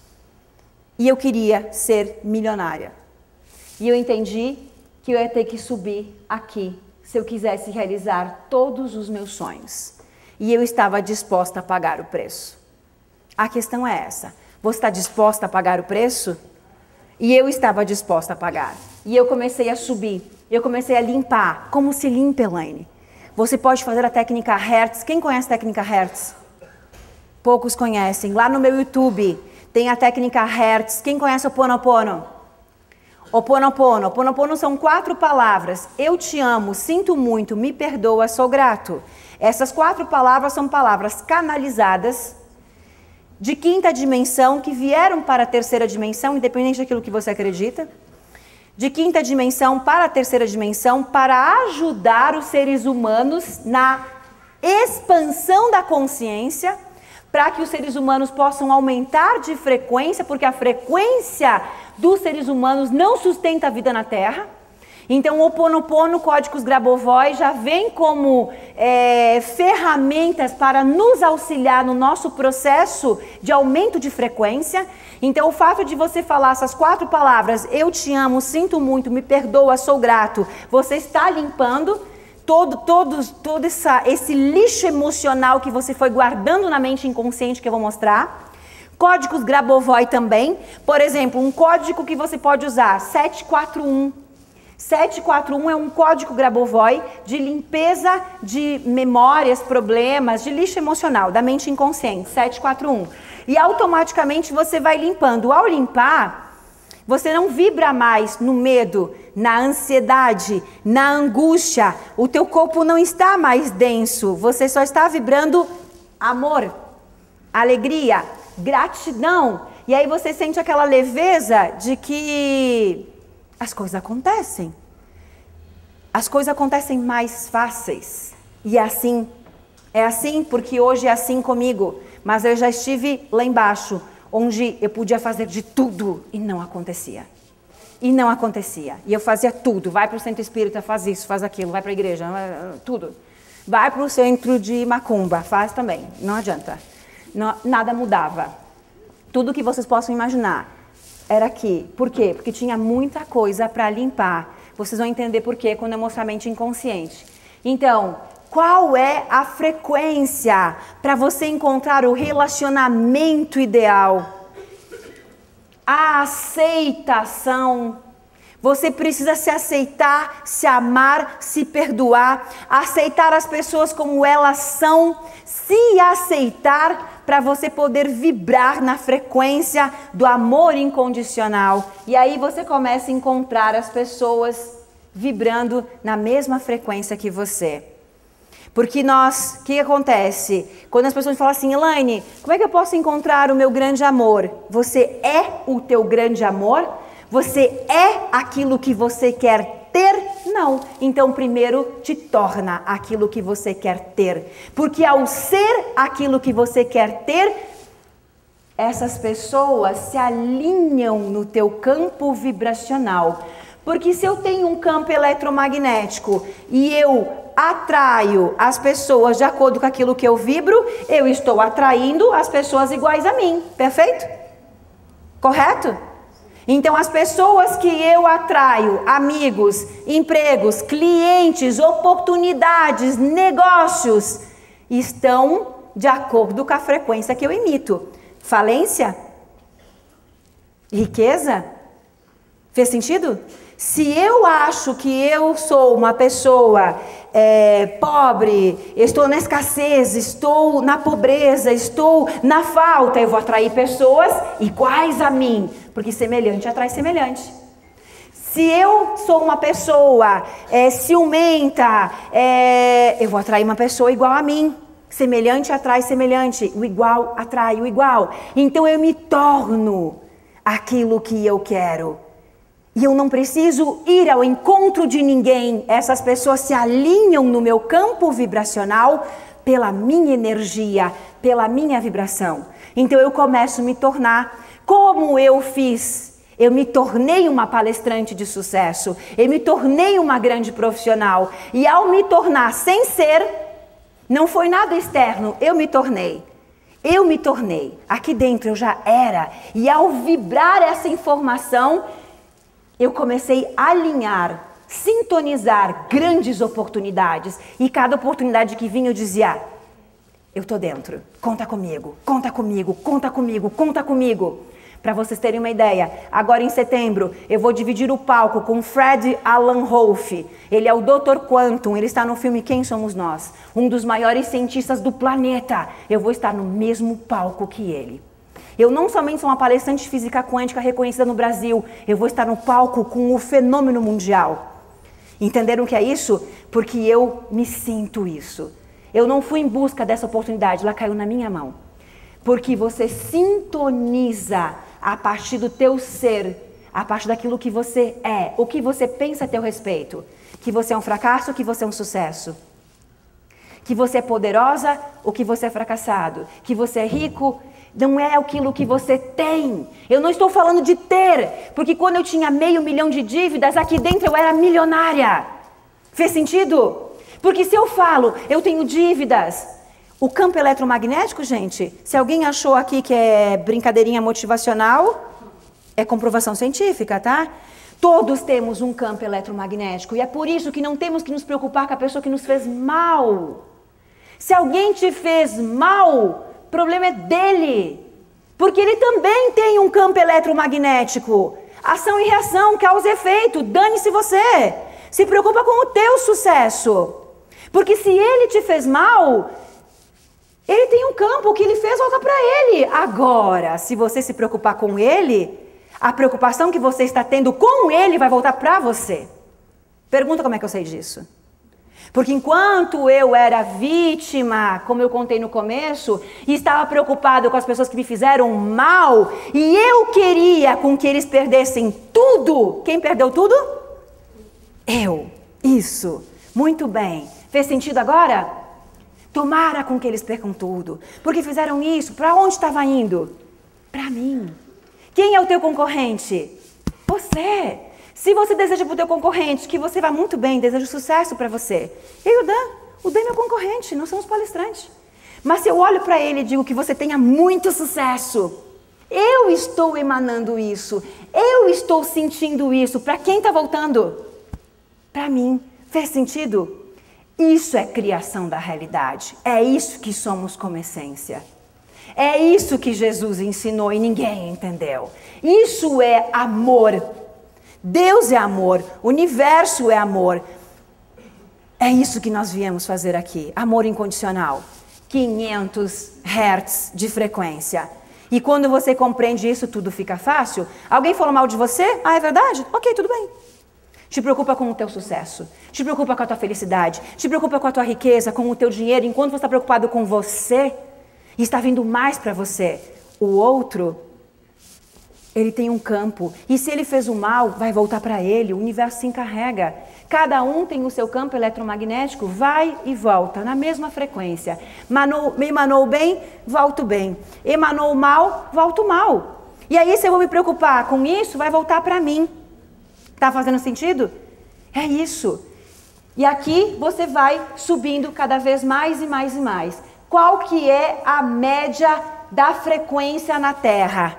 E eu queria ser milionária. E eu entendi que eu ia ter que subir aqui, se eu quisesse realizar todos os meus sonhos. E eu estava disposta a pagar o preço. A questão é essa. Você está disposta a pagar o preço? E eu estava disposta a pagar. E eu comecei a subir. Eu comecei a limpar. Como se limpa, Elaine? Você pode fazer a técnica Hertz. Quem conhece a técnica Hertz? Poucos conhecem. Lá no meu YouTube tem a técnica Hertz. Quem conhece o Ho'oponopono? Ho'oponopono. Ho'oponopono são 4 palavras. Eu te amo, sinto muito, me perdoa, sou grato. Essas 4 palavras são palavras canalizadas de 5ª dimensão que vieram para a 3ª dimensão, independente daquilo que você acredita. De 5ª dimensão para a 3ª dimensão para ajudar os seres humanos na expansão da consciência, para que os seres humanos possam aumentar de frequência, porque a frequência dos seres humanos não sustenta a vida na Terra. Então, o Ho'oponopono, códigos Grabovoi, já vem como ferramentas para nos auxiliar no nosso processo de aumento de frequência. Então, o fato de você falar essas 4 palavras, eu te amo, sinto muito, me perdoa, sou grato, você está limpando todo esse lixo emocional que você foi guardando na mente inconsciente, que eu vou mostrar. Códigos Grabovoi também. Por exemplo, um código que você pode usar, 741. 741 é um código Grabovoi de limpeza de memórias, problemas, de lixo emocional, da mente inconsciente, 741. E automaticamente você vai limpando. Ao limpar, você não vibra mais no medo, na ansiedade, na angústia. O teu corpo não está mais denso, você só está vibrando amor, alegria, gratidão. E aí você sente aquela leveza de que as coisas acontecem. As coisas acontecem mais fáceis. E é assim porque hoje é assim comigo. Mas eu já estive lá embaixo, onde eu podia fazer de tudo e não acontecia. E não acontecia. E eu fazia tudo. Vai para o centro espírita, faz isso, faz aquilo. Vai para a igreja, tudo. Vai para o centro de macumba, faz também. Não adianta. Nada mudava. Tudo que vocês possam imaginar era aqui. Por quê? Porque tinha muita coisa para limpar. Vocês vão entender por quê quando eu mostrar a mente inconsciente. Então, qual é a frequência para você encontrar o relacionamento ideal? A aceitação. Você precisa se aceitar, se amar, se perdoar, aceitar as pessoas como elas são, se aceitar para você poder vibrar na frequência do amor incondicional. E aí você começa a encontrar as pessoas vibrando na mesma frequência que você. Porque o que acontece? Quando as pessoas falam assim, Elaine, como é que eu posso encontrar o meu grande amor? Você é o teu grande amor? Você é aquilo que você quer ter? Não. Então, primeiro, te torna aquilo que você quer ter. Porque ao ser aquilo que você quer ter, essas pessoas se alinham no teu campo vibracional. Porque se eu tenho um campo eletromagnético e eu atraio as pessoas de acordo com aquilo que eu vibro, eu estou atraindo as pessoas iguais a mim. Perfeito? Correto? Então, as pessoas que eu atraio, amigos, empregos, clientes, oportunidades, negócios, estão de acordo com a frequência que eu emito. Falência? Riqueza? Fez sentido? Se eu acho que eu sou uma pessoa pobre, estou na escassez, estou na pobreza, estou na falta, eu vou atrair pessoas iguais a mim, porque semelhante atrai semelhante. Se eu sou uma pessoa ciumenta, eu vou atrair uma pessoa igual a mim. Semelhante atrai semelhante, o igual atrai o igual. Então eu me torno aquilo que eu quero. E eu não preciso ir ao encontro de ninguém. Essas pessoas se alinham no meu campo vibracional pela minha energia, pela minha vibração. Então eu começo a me tornar como eu fiz. Eu me tornei uma palestrante de sucesso. Eu me tornei uma grande profissional. E ao me tornar sem ser, não foi nada externo, eu me tornei. Eu me tornei. Aqui dentro eu já era. E ao vibrar essa informação, eu comecei a alinhar, sintonizar grandes oportunidades. E cada oportunidade que vinha eu dizia, eu tô dentro, conta comigo, conta comigo, conta comigo, conta comigo. Para vocês terem uma ideia, agora em setembro eu vou dividir o palco com Fred Alan Wolf. Ele é o Dr. Quantum, ele está no filme Quem Somos Nós? Um dos maiores cientistas do planeta. Eu vou estar no mesmo palco que ele. Eu não somente sou uma palestrante de física quântica reconhecida no Brasil, eu vou estar no palco com o fenômeno mundial. Entenderam o que é isso? Porque eu me sinto isso. Eu não fui em busca dessa oportunidade, ela caiu na minha mão. Porque você sintoniza a partir do teu ser, a partir daquilo que você é, o que você pensa a teu respeito. Que você é um fracasso, que você é um sucesso. Que você é poderosa ou que você é fracassado. Que você é rico. Não é aquilo que você tem. Eu não estou falando de ter, porque quando eu tinha 500 mil de dívidas, aqui dentro eu era milionária. Fez sentido? Porque se eu falo, eu tenho dívidas, o campo eletromagnético, gente, se alguém achou aqui que é brincadeirinha motivacional, é comprovação científica, tá? Todos temos um campo eletromagnético e é por isso que não temos que nos preocupar com a pessoa que nos fez mal. Se alguém te fez mal, o problema é dele, porque ele também tem um campo eletromagnético. Ação e reação, causa e efeito, dane-se você. Se preocupa com o teu sucesso. Porque se ele te fez mal, ele tem um campo, o que ele fez volta para ele. Agora, se você se preocupar com ele, a preocupação que você está tendo com ele vai voltar para você. Pergunta como é que eu sei disso. Porque enquanto eu era vítima, como eu contei no começo, e estava preocupado com as pessoas que me fizeram mal, e eu queria com que eles perdessem tudo. Quem perdeu tudo? Eu. Isso. Muito bem. Fez sentido agora? Tomara com que eles percam tudo. Porque fizeram isso. Para onde estava indo? Para mim. Quem é o teu concorrente? Você. Se você deseja para o teu concorrente que você vá muito bem, desejo sucesso para você. Eu e o Dan é meu concorrente, nós somos palestrantes. Mas se eu olho para ele e digo que você tenha muito sucesso, eu estou emanando isso, eu estou sentindo isso. Para quem está voltando? Para mim. Fez sentido? Isso é criação da realidade. É isso que somos como essência. É isso que Jesus ensinou e ninguém entendeu. Isso é amor. Deus é amor, o universo é amor. É isso que nós viemos fazer aqui, amor incondicional. 500 Hz de frequência. E quando você compreende isso, tudo fica fácil. Alguém falou mal de você? Ah, é verdade? Ok, tudo bem. Te preocupa com o teu sucesso, te preocupa com a tua felicidade, te preocupa com a tua riqueza, com o teu dinheiro. Enquanto você está preocupado com você, e está vindo mais para você, o outro, ele tem um campo. E se ele fez o mal, vai voltar para ele, o universo se encarrega. Cada um tem o seu campo eletromagnético, vai e volta, na mesma frequência. Emanou bem, volto bem. Emanou mal, volto mal. E aí, se eu vou me preocupar com isso, vai voltar para mim. Tá fazendo sentido? É isso. E aqui você vai subindo cada vez mais e mais e mais. Qual que é a média da frequência na Terra?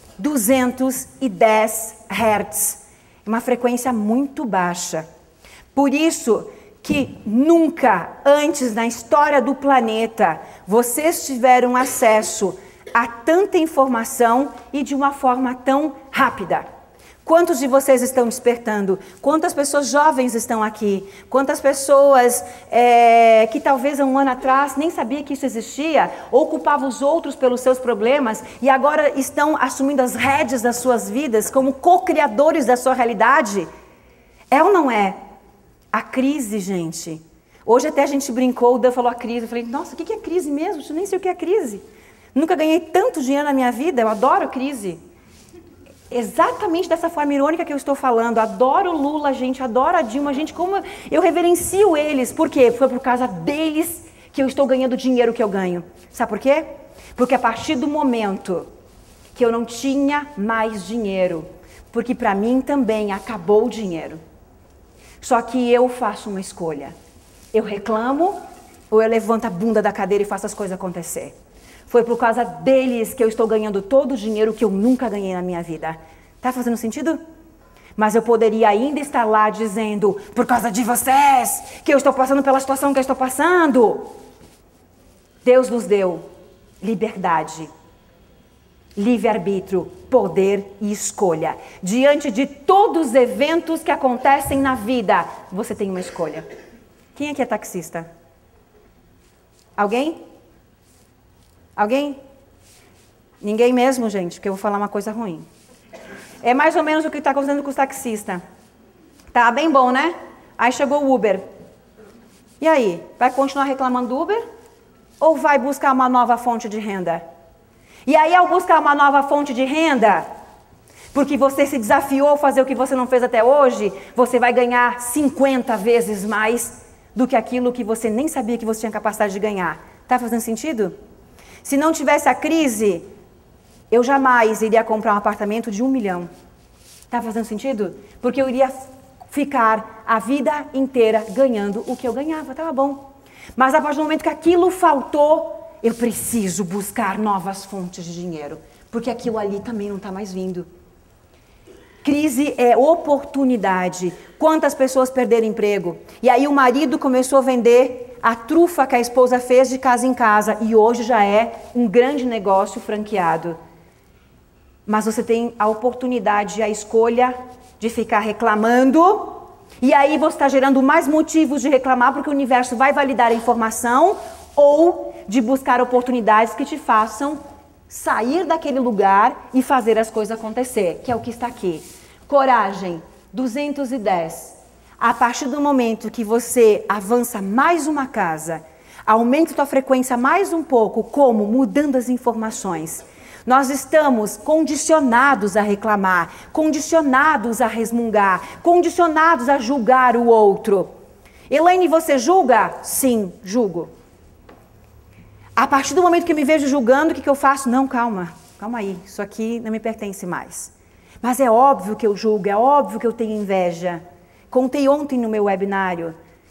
210 Hz. Uma frequência muito baixa. Por isso que nunca antes na história do planeta vocês tiveram acesso a tanta informação e de uma forma tão rápida. Quantos de vocês estão despertando? Quantas pessoas jovens estão aqui? Quantas pessoas que talvez há um ano atrás nem sabia que isso existia, ou culpavam os outros pelos seus problemas e agora estão assumindo as rédeas das suas vidas como co-criadores da sua realidade? É ou não é? A crise, gente. Hoje até a gente brincou, o Dan falou a crise. Eu falei, nossa, o que é crise mesmo? Eu nem sei o que é crise. Nunca ganhei tanto dinheiro na minha vida, eu adoro crise. Exatamente dessa forma irônica que eu estou falando. Adoro o Lula, gente, adoro a Dilma, gente, como eu reverencio eles. Por quê? Foi por causa deles que eu estou ganhando o dinheiro que eu ganho. Sabe por quê? Porque a partir do momento que eu não tinha mais dinheiro, porque para mim também acabou o dinheiro. Só que eu faço uma escolha. Eu reclamo ou eu levanto a bunda da cadeira e faço as coisas acontecer. Foi por causa deles que eu estou ganhando todo o dinheiro que eu nunca ganhei na minha vida. Tá fazendo sentido? Mas eu poderia ainda estar lá dizendo, por causa de vocês, que eu estou passando pela situação que eu estou passando. Deus nos deu liberdade, livre-arbítrio, poder e escolha. Diante de todos os eventos que acontecem na vida, você tem uma escolha. Quem aqui é taxista? Alguém? Alguém? Ninguém mesmo, gente, porque eu vou falar uma coisa ruim. É mais ou menos o que está acontecendo com os taxistas. Tá bem bom, né? Aí chegou o Uber. E aí? Vai continuar reclamando do Uber? Ou vai buscar uma nova fonte de renda? E aí, ao buscar uma nova fonte de renda, porque você se desafiou a fazer o que você não fez até hoje, você vai ganhar 50 vezes mais do que aquilo que você nem sabia que você tinha capacidade de ganhar. Tá fazendo sentido? Se não tivesse a crise, eu jamais iria comprar um apartamento de 1 milhão. Tá fazendo sentido? Porque eu iria ficar a vida inteira ganhando o que eu ganhava, tava bom. Mas a partir do momento que aquilo faltou, eu preciso buscar novas fontes de dinheiro. Porque aquilo ali também não está mais vindo. Crise é oportunidade. Quantas pessoas perderam emprego? E aí o marido começou a vender a trufa que a esposa fez de casa em casa. E hoje já é um grande negócio franqueado. Mas você tem a oportunidade, a escolha de ficar reclamando. E aí você está gerando mais motivos de reclamar, porque o universo vai validar a informação. Ou de buscar oportunidades que te façam sair daquele lugar e fazer as coisas acontecer. Que é o que está aqui. Coragem, 210. A partir do momento que você avança mais uma casa, aumenta a tua frequência mais um pouco, como? Mudando as informações. Nós estamos condicionados a reclamar, condicionados a resmungar, condicionados a julgar o outro. Elaine, você julga? Sim, julgo. A partir do momento que eu me vejo julgando, o que eu faço? Não, calma aí, isso aqui não me pertence mais. Mas é óbvio que eu julgo, é óbvio que eu tenho inveja. Contei ontem no meu webinário.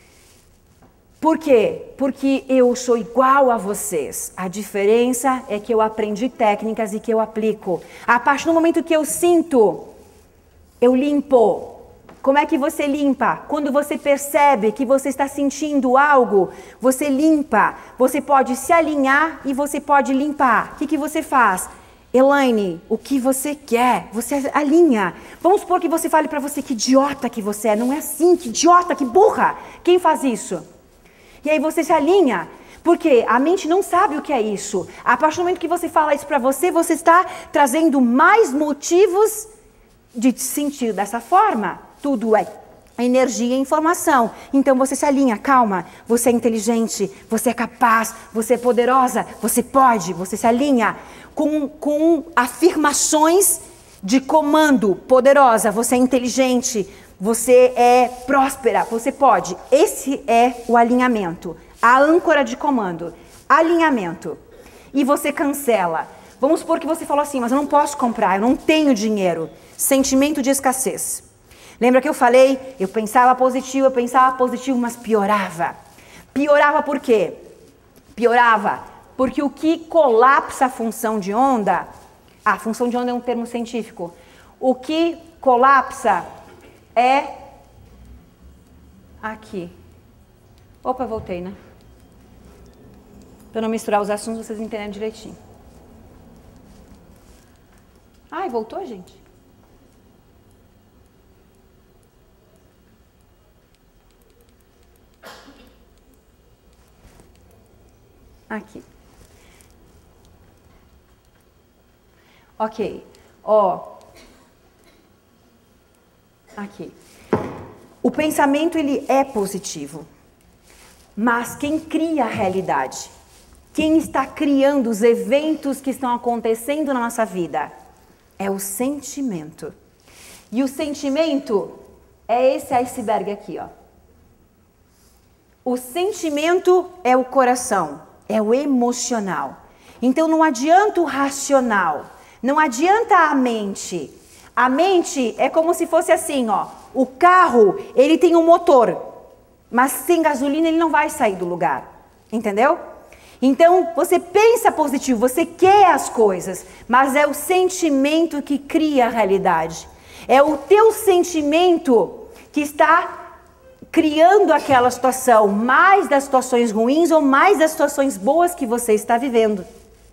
Por quê? Porque eu sou igual a vocês. A diferença é que eu aprendi técnicas e que eu aplico. A partir do momento que eu sinto, eu limpo. Como é que você limpa? Quando você percebe que você está sentindo algo, você limpa. Você pode se alinhar e você pode limpar. O que você faz? Elaine, o que você quer? Você alinha. Vamos supor que você fale para você que idiota que você é. Não é assim, que idiota, que burra. Quem faz isso? E aí você se alinha. Porque a mente não sabe o que é isso. A partir do momento que você fala isso para você, você está trazendo mais motivos de te sentir dessa forma. Tudo é energia e informação. Então você se alinha, calma, você é inteligente, você é capaz, você é poderosa, você pode, você se alinha com afirmações de comando, poderosa, você é inteligente, você é próspera, você pode. Esse é o alinhamento, a âncora de comando, alinhamento. E você cancela. Vamos supor que você falou assim, mas eu não posso comprar, eu não tenho dinheiro. Sentimento de escassez. Lembra que eu falei? Eu pensava positivo, mas piorava. Piorava por quê? Piorava porque o que colapsa a função de onda, a função de onda é um termo científico, o que colapsa é aqui. Opa, voltei, né? Para não misturar os assuntos, vocês entenderem direitinho. Ai, voltou, gente? Aqui. Ok. Ó. Aqui. O pensamento, ele é positivo. Mas quem cria a realidade? Quem está criando os eventos que estão acontecendo na nossa vida? É o sentimento. E o sentimento é esse iceberg aqui, ó. O sentimento é o coração, é o emocional. Então não adianta o racional, não adianta a mente. A mente é como se fosse assim, ó. O carro, ele tem um motor, mas sem gasolina ele não vai sair do lugar. Entendeu? Então você pensa positivo, você quer as coisas, mas é o sentimento que cria a realidade. É o teu sentimento que está criando aquela situação, mais das situações ruins ou mais das situações boas que você está vivendo.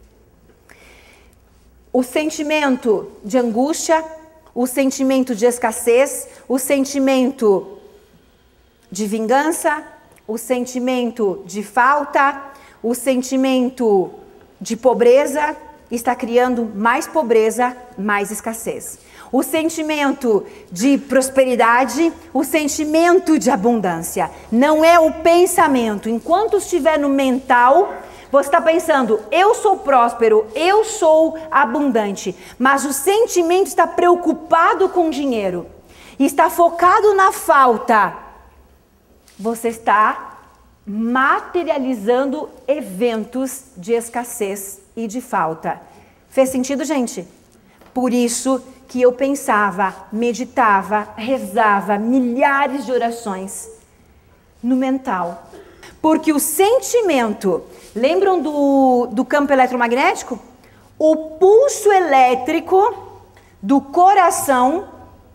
O sentimento de angústia, o sentimento de escassez, o sentimento de vingança, o sentimento de falta, o sentimento de pobreza está criando mais pobreza, mais escassez. O sentimento de prosperidade, o sentimento de abundância. Não é o pensamento. Enquanto estiver no mental, você está pensando, eu sou próspero, eu sou abundante. Mas o sentimento está preocupado com dinheiro. Está focado na falta. Você está materializando eventos de escassez e de falta. Fez sentido, gente? Por isso que eu pensava, meditava, rezava milhares de orações no mental. Porque o sentimento, lembram do campo eletromagnético? O pulso elétrico do coração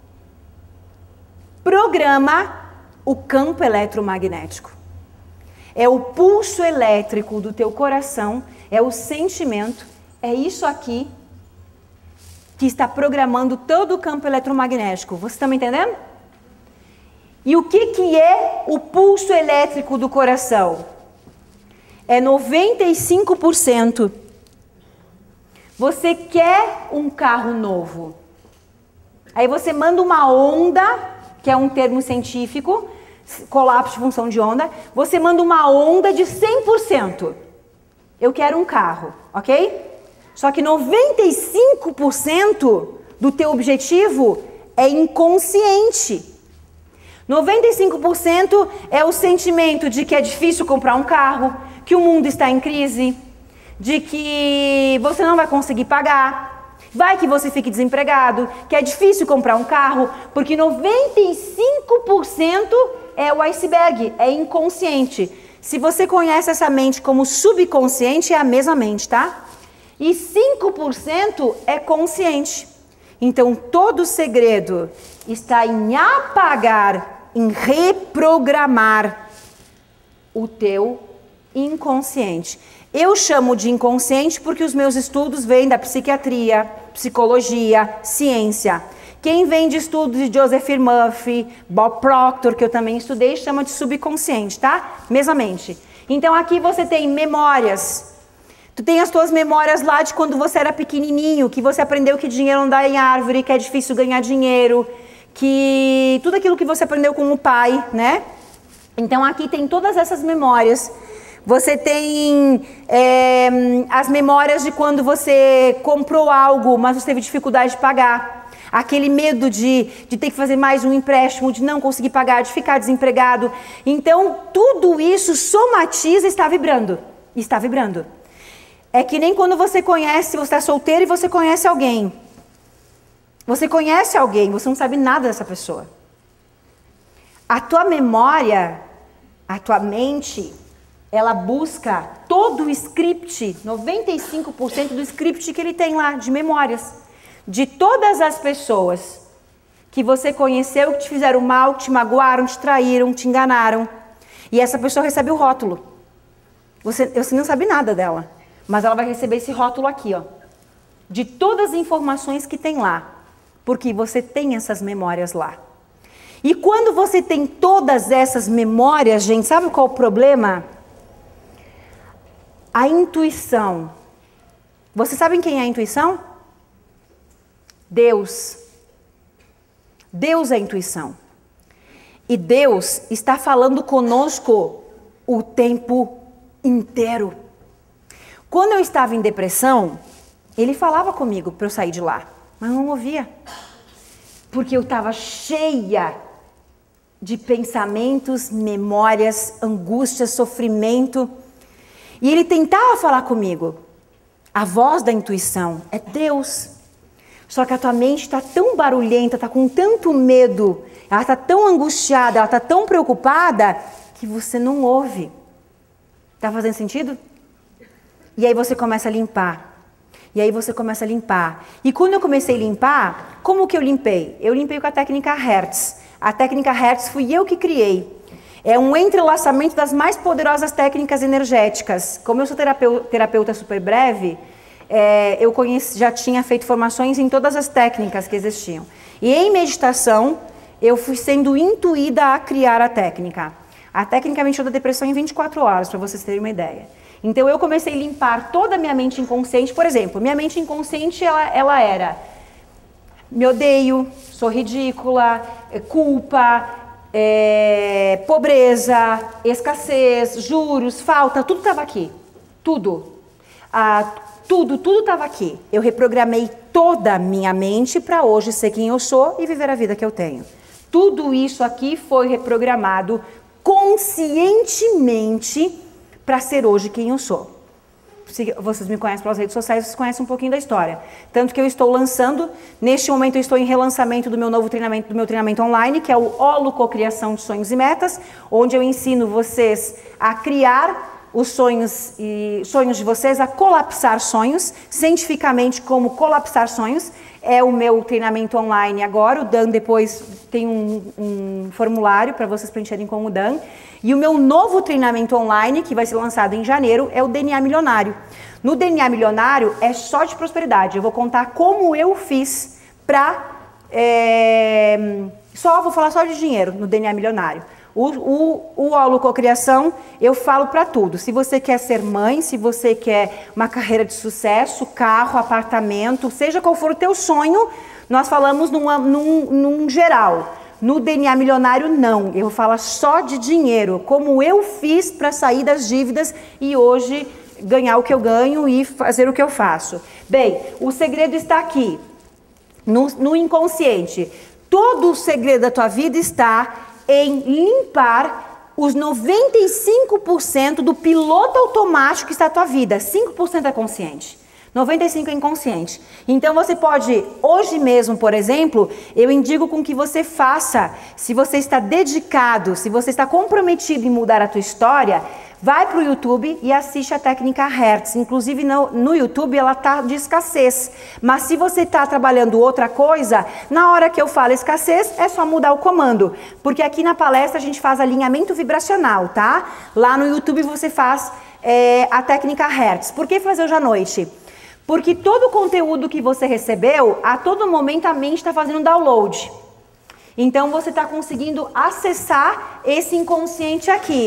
programa o campo eletromagnético. É o pulso elétrico do teu coração, é o sentimento, é isso aqui que está programando todo o campo eletromagnético. Você está me entendendo? E o que é o pulso elétrico do coração? É 95%. Você quer um carro novo. Aí você manda uma onda, que é um termo científico, colapso de função de onda. Você manda uma onda de 100%. Eu quero um carro, ok? Só que 95% do teu objetivo é inconsciente. 95% é o sentimento de que é difícil comprar um carro, que o mundo está em crise, de que você não vai conseguir pagar, vai que você fique desempregado, que é difícil comprar um carro, porque 95% é o iceberg, é inconsciente. Se você conhece essa mente como subconsciente, é a mesma mente, tá? E 5% é consciente. Então, todo o segredo está em apagar, em reprogramar o teu inconsciente. Eu chamo de inconsciente porque os meus estudos vêm da psiquiatria, psicologia, ciência. Quem vem de estudos de Joseph Murphy, Bob Proctor, que eu também estudei, chama de subconsciente, tá? Mesma mente. Então aqui você tem memórias. Tu tem as tuas memórias lá de quando você era pequenininho, que você aprendeu que dinheiro não dá em árvore, que é difícil ganhar dinheiro, que tudo aquilo que você aprendeu com o pai, né? Então aqui tem todas essas memórias. Você tem as memórias de quando você comprou algo, mas você teve dificuldade de pagar. Aquele medo de ter que fazer mais um empréstimo, de não conseguir pagar, de ficar desempregado. Então, tudo isso somatiza e está vibrando. Está vibrando. É que nem quando você você está solteiro e você conhece alguém. Você conhece alguém, você não sabe nada dessa pessoa. A tua memória, a tua mente, ela busca todo o script, 95% do script que ele tem lá, de memórias. De todas as pessoas que você conheceu, que te fizeram mal, que te magoaram, te traíram, te enganaram. E essa pessoa recebe o rótulo. Você não sabe nada dela, mas ela vai receber esse rótulo aqui, ó. De todas as informações que tem lá. Porque você tem essas memórias lá. E quando você tem todas essas memórias, gente, sabe qual é o problema? A intuição. Vocês sabem quem é a intuição? Deus. Deus é a intuição. E Deus está falando conosco o tempo inteiro. Quando eu estava em depressão, Ele falava comigo para eu sair de lá, mas eu não ouvia. Porque eu estava cheia de pensamentos, memórias, angústia, sofrimento. E Ele tentava falar comigo. A voz da intuição é Deus. Só que a tua mente está tão barulhenta, está com tanto medo, ela está tão angustiada, ela está tão preocupada, que você não ouve. Está fazendo sentido? E aí você começa a limpar. E aí você começa a limpar. E quando eu comecei a limpar, como que eu limpei? Eu limpei com a técnica Hertz. A técnica Hertz fui eu que criei. É um entrelaçamento das mais poderosas técnicas energéticas. Como eu sou terapeuta super breve, eu já tinha feito formações em todas as técnicas que existiam. E em meditação, eu fui sendo intuída a criar a técnica. A técnica me tirou da depressão em 24 horas, para vocês terem uma ideia. Então eu comecei a limpar toda a minha mente inconsciente. Por exemplo, minha mente inconsciente, ela era: me odeio, sou ridícula, culpa, pobreza, escassez, juros, falta, tudo estava aqui. Tudo. Tudo estava aqui. Eu reprogramei toda a minha mente para hoje ser quem eu sou e viver a vida que eu tenho. Tudo isso aqui foi reprogramado conscientemente para ser hoje quem eu sou. Se vocês me conhecem pelas redes sociais, vocês conhecem um pouquinho da história. Tanto que eu estou lançando, neste momento eu estou em relançamento do meu novo treinamento, do meu treinamento online, que é o Holo Cocriação de Sonhos e Metas, onde eu ensino vocês a criar os sonhos de vocês, a colapsar sonhos, cientificamente como colapsar sonhos. É o meu treinamento online agora. O Dan depois tem um formulário para vocês preencherem com o Dan. E o meu novo treinamento online, que vai ser lançado em janeiro, é o DNA Milionário. No DNA Milionário é só de prosperidade. Eu vou contar como eu fiz para... vou falar só de dinheiro no DNA Milionário. O Holo Cocriação, eu falo para tudo. Se você quer ser mãe, se você quer uma carreira de sucesso, carro, apartamento, seja qual for o teu sonho, nós falamos num geral. No DNA Milionário, não. Eu falo só de dinheiro. Como eu fiz para sair das dívidas e hoje ganhar o que eu ganho e fazer o que eu faço. Bem, o segredo está aqui, no inconsciente. Todo o segredo da tua vida está em limpar os 95% do piloto automático que está na tua vida. 5% é consciente, 95% é inconsciente. Então você pode, hoje mesmo, por exemplo, eu indico com que você faça, se você está dedicado, se você está comprometido em mudar a tua história, vai para o YouTube e assiste a técnica Hertz. Inclusive no YouTube ela está de escassez. Mas se você está trabalhando outra coisa, na hora que eu falo escassez, é só mudar o comando. Porque aqui na palestra a gente faz alinhamento vibracional, tá? Lá no YouTube você faz a técnica Hertz. Por que fazer hoje à noite? Porque todo o conteúdo que você recebeu, a todo momento a mente está fazendo download. Então você está conseguindo acessar esse inconsciente aqui.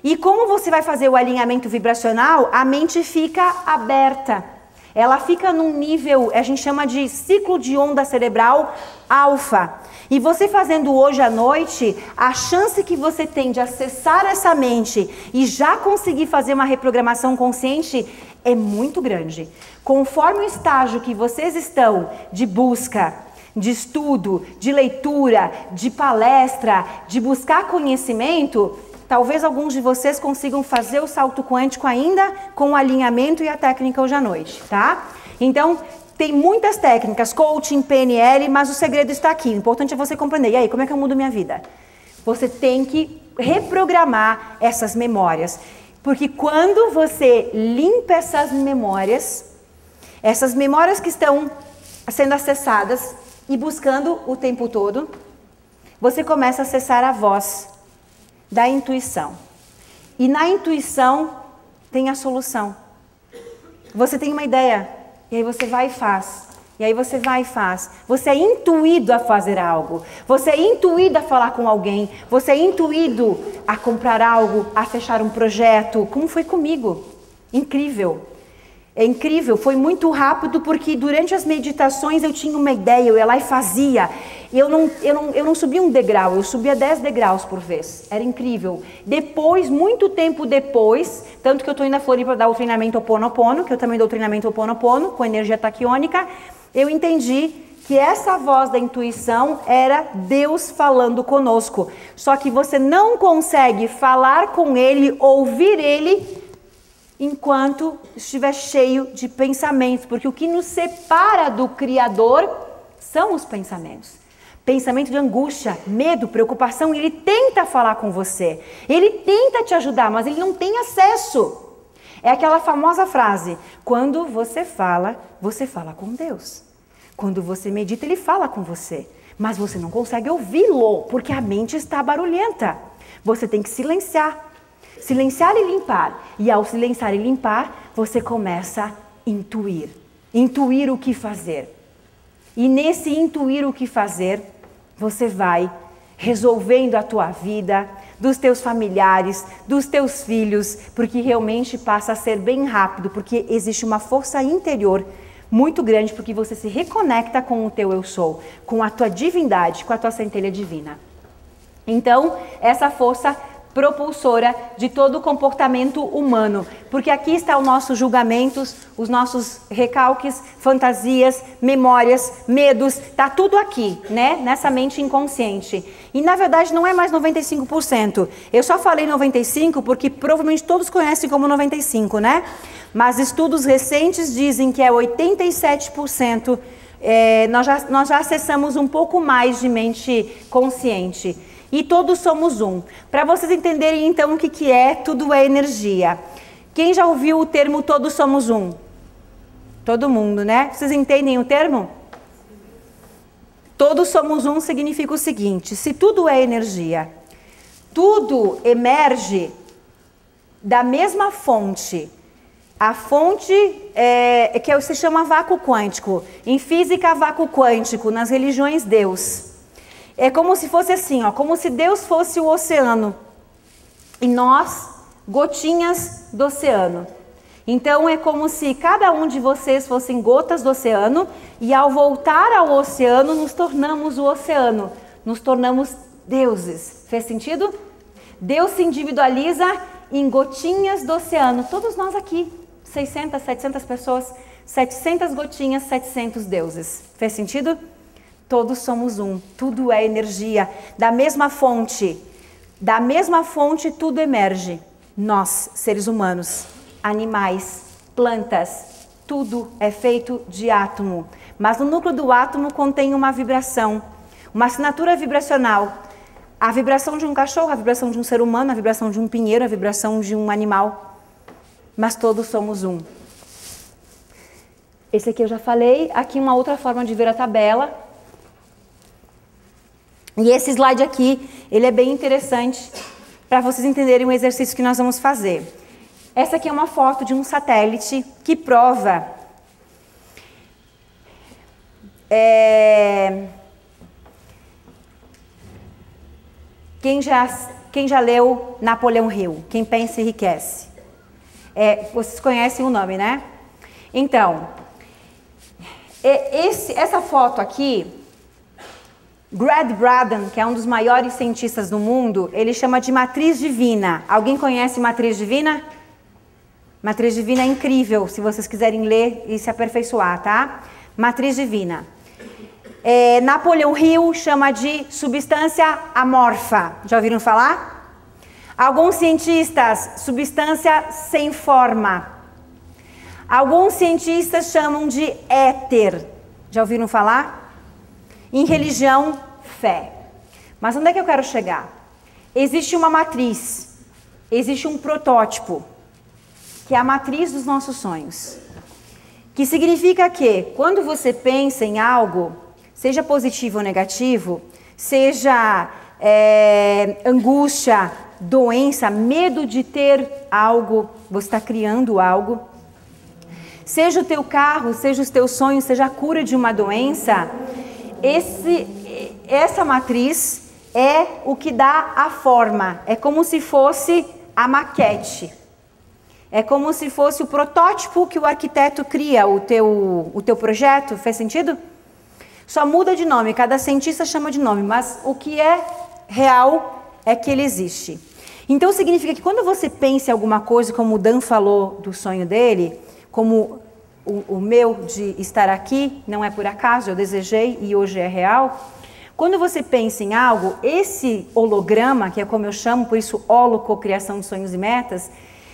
E como você vai fazer o alinhamento vibracional, a mente fica aberta. Ela fica num nível, a gente chama de ciclo de onda cerebral alfa. E você fazendo hoje à noite, a chance que você tem de acessar essa mente e já conseguir fazer uma reprogramação consciente é muito grande. Conforme o estágio que vocês estão de busca, de estudo, de leitura, de palestra, de buscar conhecimento, talvez alguns de vocês consigam fazer o salto quântico ainda com o alinhamento e a técnica hoje à noite, tá? Então, tem muitas técnicas, coaching, PNL, mas o segredo está aqui. O importante é você compreender. E aí, como é que eu mudo minha vida? Você tem que reprogramar essas memórias. Porque quando você limpa essas memórias que estão sendo acessadas e buscando o tempo todo, você começa a acessar a voz da intuição. E na intuição tem a solução. Você tem uma ideia, e aí você vai e faz. E aí você vai e faz. Você é intuído a fazer algo. Você é intuído a falar com alguém. Você é intuído a comprar algo, a fechar um projeto. Como foi comigo? Incrível. É incrível, foi muito rápido porque durante as meditações eu tinha uma ideia, eu ia lá e fazia. Eu não subia um degrau, eu subia 10 degraus por vez. Era incrível. Depois, muito tempo depois, tanto que eu estou indo a Floripa dar o treinamento Ho'oponopono, que eu também dou o treinamento Ho'oponopono com energia taquiônica, eu entendi que essa voz da intuição era Deus falando conosco. Só que você não consegue falar com Ele, ouvir Ele, enquanto estiver cheio de pensamentos, porque o que nos separa do Criador são os pensamentos. Pensamento de angústia, medo, preocupação, ele tenta falar com você, ele tenta te ajudar, mas ele não tem acesso. É aquela famosa frase, quando você fala com Deus. Quando você medita, ele fala com você, mas você não consegue ouvi-lo, porque a mente está barulhenta. Você tem que silenciar. Silenciar e limpar. E ao silenciar e limpar, você começa a intuir. Intuir o que fazer. E nesse intuir o que fazer, você vai resolvendo a tua vida, dos teus familiares, dos teus filhos, porque realmente passa a ser bem rápido, porque existe uma força interior muito grande, porque você se reconecta com o teu eu sou, com a tua divindade, com a tua centelha divina. Então, essa força propulsora de todo o comportamento humano, porque aqui está os nossos julgamentos, os nossos recalques, fantasias, memórias, medos, tá tudo aqui, né? Nessa mente inconsciente. E na verdade não é mais 95%. Eu só falei 95% porque provavelmente todos conhecem como 95%, né? Mas estudos recentes dizem que é 87%. Nós já acessamos um pouco mais de mente consciente. E todos somos um. Para vocês entenderem então o que é, tudo é energia. Quem já ouviu o termo todos somos um? Todo mundo, né? Vocês entendem o termo? Todos somos um significa o seguinte, se tudo é energia, tudo emerge da mesma fonte. A fonte que se chama vácuo quântico. Em física, vácuo quântico. Nas religiões, Deus. É como se fosse assim, ó, como se Deus fosse o oceano e nós, gotinhas do oceano. Então é como se cada um de vocês fossem gotas do oceano e ao voltar ao oceano nos tornamos o oceano, nos tornamos deuses. Fez sentido? Deus se individualiza em gotinhas do oceano. Todos nós aqui, 600, 700 pessoas, 700 gotinhas, 700 deuses. Fez sentido? Todos somos um, tudo é energia, da mesma fonte tudo emerge. Nós, seres humanos, animais, plantas, tudo é feito de átomo. Mas no núcleo do átomo contém uma vibração, uma assinatura vibracional. A vibração de um cachorro, a vibração de um ser humano, a vibração de um pinheiro, a vibração de um animal. Mas todos somos um. Esse aqui eu já falei, aqui uma outra forma de ver a tabela. E esse slide aqui, ele é bem interessante para vocês entenderem o exercício que nós vamos fazer. Essa aqui é uma foto de um satélite que prova Quem já leu Napoleão Hill? Quem pensa enriquece. Vocês conhecem o nome, né? Então, essa foto aqui, Brad Braden, que é um dos maiores cientistas do mundo, ele chama de matriz divina. Alguém conhece matriz divina? Matriz divina é incrível, se vocês quiserem ler e se aperfeiçoar, tá? Matriz divina. Napoleão Hill chama de substância amorfa. Já ouviram falar? Alguns cientistas, substância sem forma. Alguns cientistas chamam de éter. Já ouviram falar? Em religião, fé. Mas onde é que eu quero chegar? Existe uma matriz, existe um protótipo, que é a matriz dos nossos sonhos. Que significa que, quando você pensa em algo, seja positivo ou negativo, seja angústia, doença, medo de ter algo, você está criando algo, seja o teu carro, seja os teus sonhos, seja a cura de uma doença, essa matriz é o que dá a forma, é como se fosse a maquete. É como se fosse o protótipo que o arquiteto cria, o teu projeto. Faz sentido? Só muda de nome, cada cientista chama de nome, mas o que é real é que ele existe. Então significa que quando você pensa em alguma coisa, como o Dan falou do sonho dele, como o meu de estar aqui, não é por acaso, eu desejei e hoje é real. Quando você pensa em algo, esse holograma, que é como eu chamo, por isso holo, cocriação de sonhos e metas,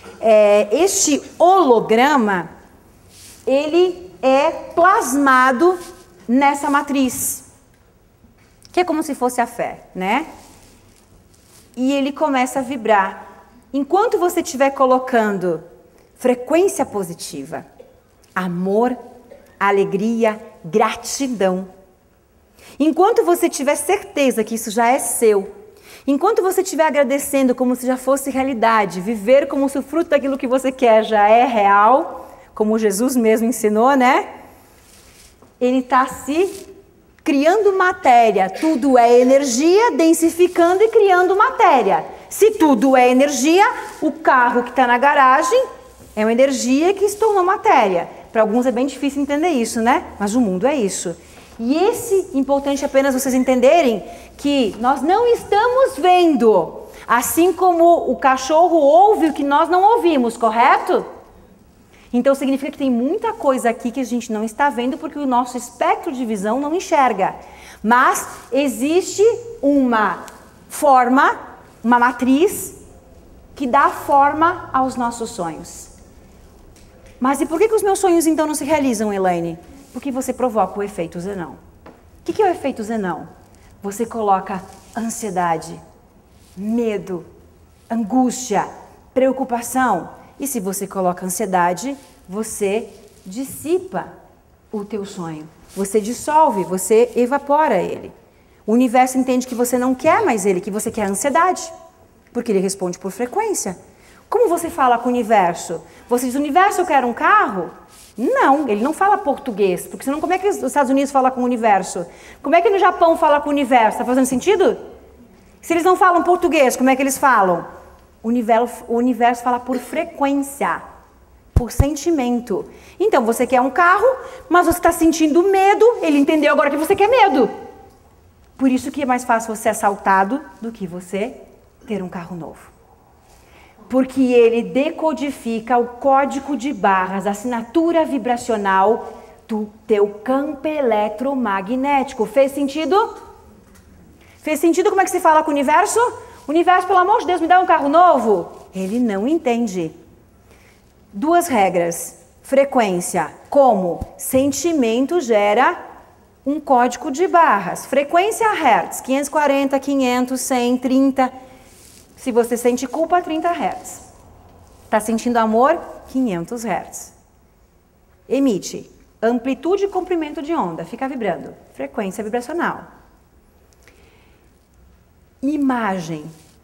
este holograma, ele é plasmado nessa matriz, que é como se fosse a fé, né? E ele começa a vibrar. Enquanto você estiver colocando frequência positiva, amor, alegria, gratidão, enquanto você tiver certeza que isso já é seu, enquanto você estiver agradecendo como se já fosse realidade, viver como se o fruto daquilo que você quer já é real, como Jesus mesmo ensinou, né? Ele está se criando matéria. Tudo é energia, densificando e criando matéria. Se tudo é energia, o carro que está na garagem é uma energia que se tornou matéria. Para alguns é bem difícil entender isso, né? Mas o mundo é isso. E importante apenas vocês entenderem que nós não estamos vendo, assim como o cachorro ouve o que nós não ouvimos, correto? Então significa que tem muita coisa aqui que a gente não está vendo porque o nosso espectro de visão não enxerga. Mas existe uma forma, uma matriz que dá forma aos nossos sonhos. Mas e por que os meus sonhos então não se realizam, Elaine? Porque você provoca o efeito Zenão. O que é o efeito Zenão? Você coloca ansiedade, medo, angústia, preocupação. E se você coloca ansiedade, você dissipa o teu sonho. Você dissolve, você evapora ele. O universo entende que você não quer mais ele, que você quer a ansiedade. Porque ele responde por frequência. Como você fala com o universo? Você diz, universo, eu quero um carro? Não, ele não fala português, porque senão como é que os Estados Unidos falam com o universo? Como é que no Japão fala com o universo? Está fazendo sentido? Se eles não falam português, como é que eles falam? O universo fala por frequência, por sentimento. Então, você quer um carro, mas você está sentindo medo, ele entendeu agora que você quer medo. Por isso que é mais fácil você ser assaltado do que você ter um carro novo. Porque ele decodifica o código de barras, a assinatura vibracional do teu campo eletromagnético. Fez sentido? Fez sentido como é que se fala com o universo? Universo, pelo amor de Deus, me dá um carro novo? Ele não entende. Duas regras. Frequência. Como? Sentimento gera um código de barras. Frequência Hertz. 540, 500, 100, 30. Se você sente culpa, 30 Hz. Está sentindo amor? 500 Hz. Emite. Amplitude e comprimento de onda. Fica vibrando. Frequência vibracional. Imagem.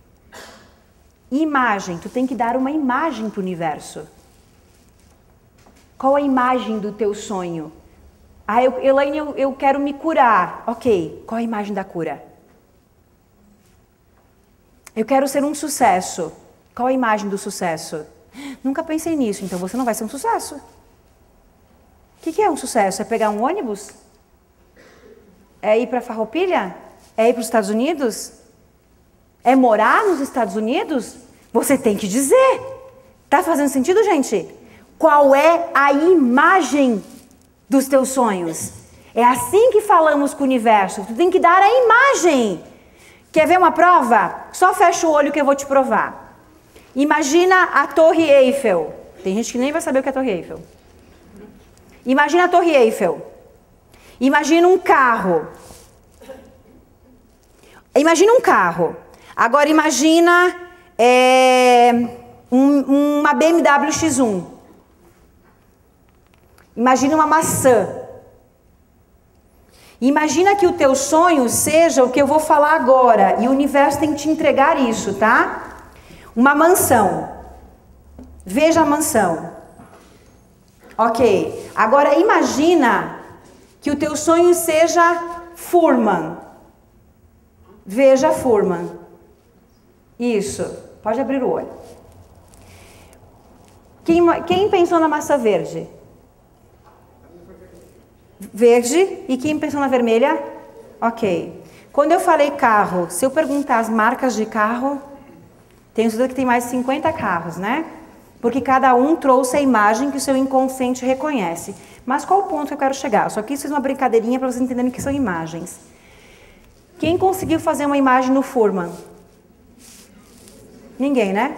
Imagem. Tu tem que dar uma imagem para o universo. Qual a imagem do teu sonho? Ah, Elaine, eu quero me curar. Ok. Qual a imagem da cura? Eu quero ser um sucesso. Qual a imagem do sucesso? Nunca pensei nisso, então você não vai ser um sucesso. O que é um sucesso? É pegar um ônibus? É ir para Farroupilha? É ir para os Estados Unidos? É morar nos Estados Unidos? Você tem que dizer. Tá fazendo sentido, gente? Qual é a imagem dos teus sonhos? É assim que falamos com o universo. Tu tem que dar a imagem. Quer ver uma prova? Só fecha o olho que eu vou te provar. Imagina a Torre Eiffel. Tem gente que nem vai saber o que é a Torre Eiffel. Imagina a Torre Eiffel. Imagina um carro. Imagina um carro. Agora imagina uma BMW X1. Imagina uma maçã. Imagina que o teu sonho seja o que eu vou falar agora. E o universo tem que te entregar isso, tá? Uma mansão. Veja a mansão. Ok. Agora imagina que o teu sonho seja Fuhrmann. Veja Fuhrmann. Isso. Pode abrir o olho. Quem pensou na massa verde? Verde. E quem pensou na vermelha? Ok. Quando eu falei carro, se eu perguntar as marcas de carro, tenho certeza que tem mais de 50 carros, né? Porque cada um trouxe a imagem que o seu inconsciente reconhece. Mas qual o ponto que eu quero chegar? Só quis fazer uma brincadeirinha para vocês entenderem que são imagens. Quem conseguiu fazer uma imagem no Fuhrmann? Ninguém, né?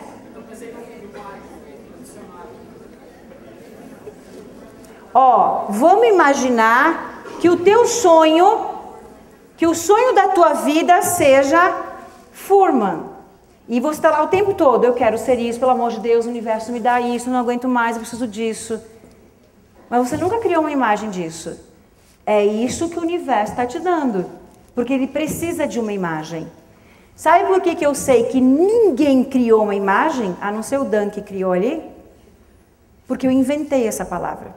Ó, vamos imaginar que o teu sonho, que o sonho da tua vida seja Fuhrmann. E você está lá o tempo todo, eu quero ser isso, pelo amor de Deus, o universo me dá isso, eu não aguento mais, eu preciso disso. Mas você nunca criou uma imagem disso. É isso que o universo está te dando. Porque ele precisa de uma imagem. Sabe por que eu sei que ninguém criou uma imagem, a não ser o Dan que criou ali? Porque eu inventei essa palavra.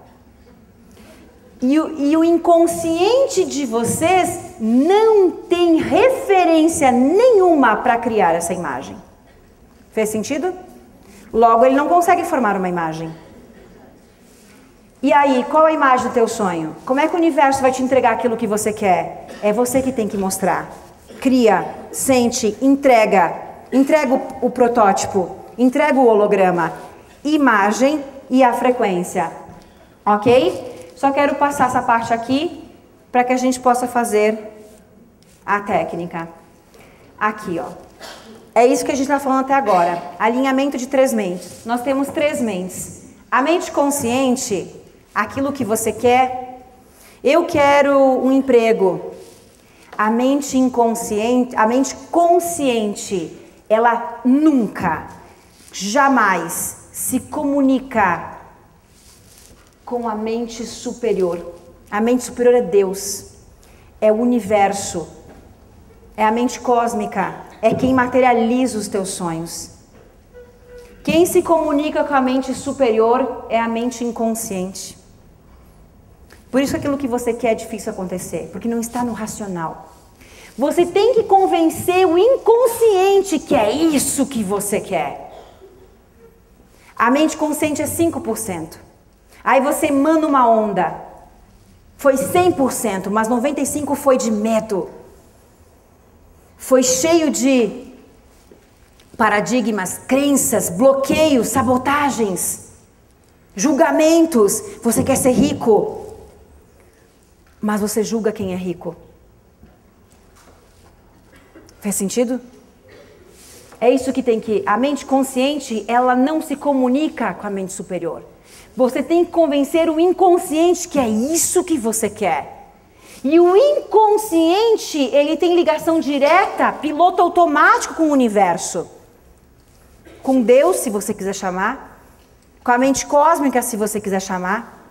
E o inconsciente de vocês não tem referência nenhuma para criar essa imagem. Fez sentido? Logo, ele não consegue formar uma imagem. E aí, qual a imagem do teu sonho? Como é que o universo vai te entregar aquilo que você quer? É você que tem que mostrar. Cria, sente, entrega. Entrega o protótipo, entrega o holograma, imagem e a frequência. Ok? Só quero passar essa parte aqui para que a gente possa fazer a técnica. Aqui, ó. É isso que a gente está falando até agora. Alinhamento de 3 mentes. Nós temos 3 mentes. A mente consciente, aquilo que você quer. Eu quero um emprego. A mente inconsciente, a mente consciente, ela nunca, jamais se comunica com a mente superior. A mente superior é Deus, é o universo, é a mente cósmica, é quem materializa os teus sonhos. Quem se comunica com a mente superior é a mente inconsciente. Por isso aquilo que você quer é difícil acontecer, porque não está no racional. Você tem que convencer o inconsciente que é isso que você quer. A mente consciente é 5%. Aí você manda uma onda. Foi 100%, mas 95% foi de medo. Foi cheio de paradigmas, crenças, bloqueios, sabotagens, julgamentos. Você quer ser rico, mas você julga quem é rico. Faz sentido? É isso que tem que... A mente consciente, ela não se comunica com a mente superior. Você tem que convencer o inconsciente que é isso que você quer. E o inconsciente, ele tem ligação direta, piloto automático com o universo. Com Deus, se você quiser chamar. Com a mente cósmica, se você quiser chamar.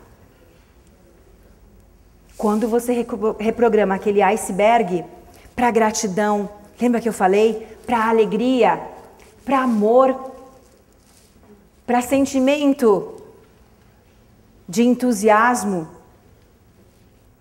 Quando você reprograma aquele iceberg para gratidão, lembra que eu falei? Para alegria, para amor, para sentimento de entusiasmo,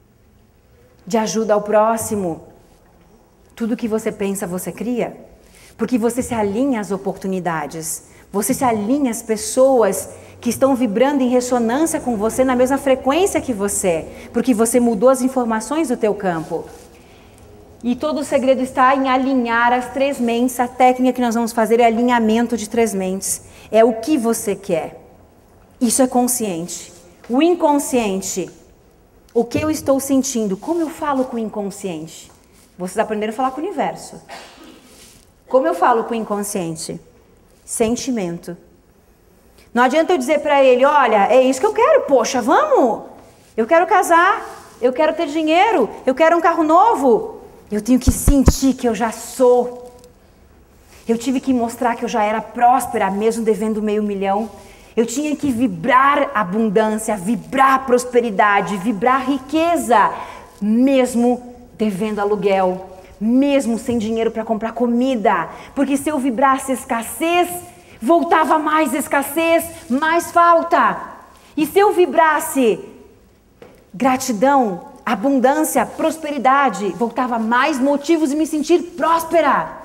de ajuda ao próximo. Tudo que você pensa, você cria. Porque você se alinha às oportunidades. Você se alinha às pessoas que estão vibrando em ressonância com você na mesma frequência que você. Porque você mudou as informações do teu campo. E todo o segredo está em alinhar as 3 mentes. A técnica que nós vamos fazer é alinhamento de 3 mentes. É o que você quer. Isso é consciente. O inconsciente. O que eu estou sentindo? Como eu falo com o inconsciente? Vocês aprenderam a falar com o universo. Como eu falo com o inconsciente? Sentimento. Não adianta eu dizer para ele, olha, é isso que eu quero, poxa, vamos. Eu quero casar, eu quero ter dinheiro, eu quero um carro novo. Eu tenho que sentir que eu já sou. Eu tive que mostrar que eu já era próspera, mesmo devendo $500 mil. Eu tinha que vibrar abundância, vibrar prosperidade, vibrar riqueza, mesmo devendo aluguel, mesmo sem dinheiro para comprar comida. Porque se eu vibrasse escassez, voltava mais escassez, mais falta. E se eu vibrasse gratidão, abundância, prosperidade, voltava mais motivos de me sentir próspera.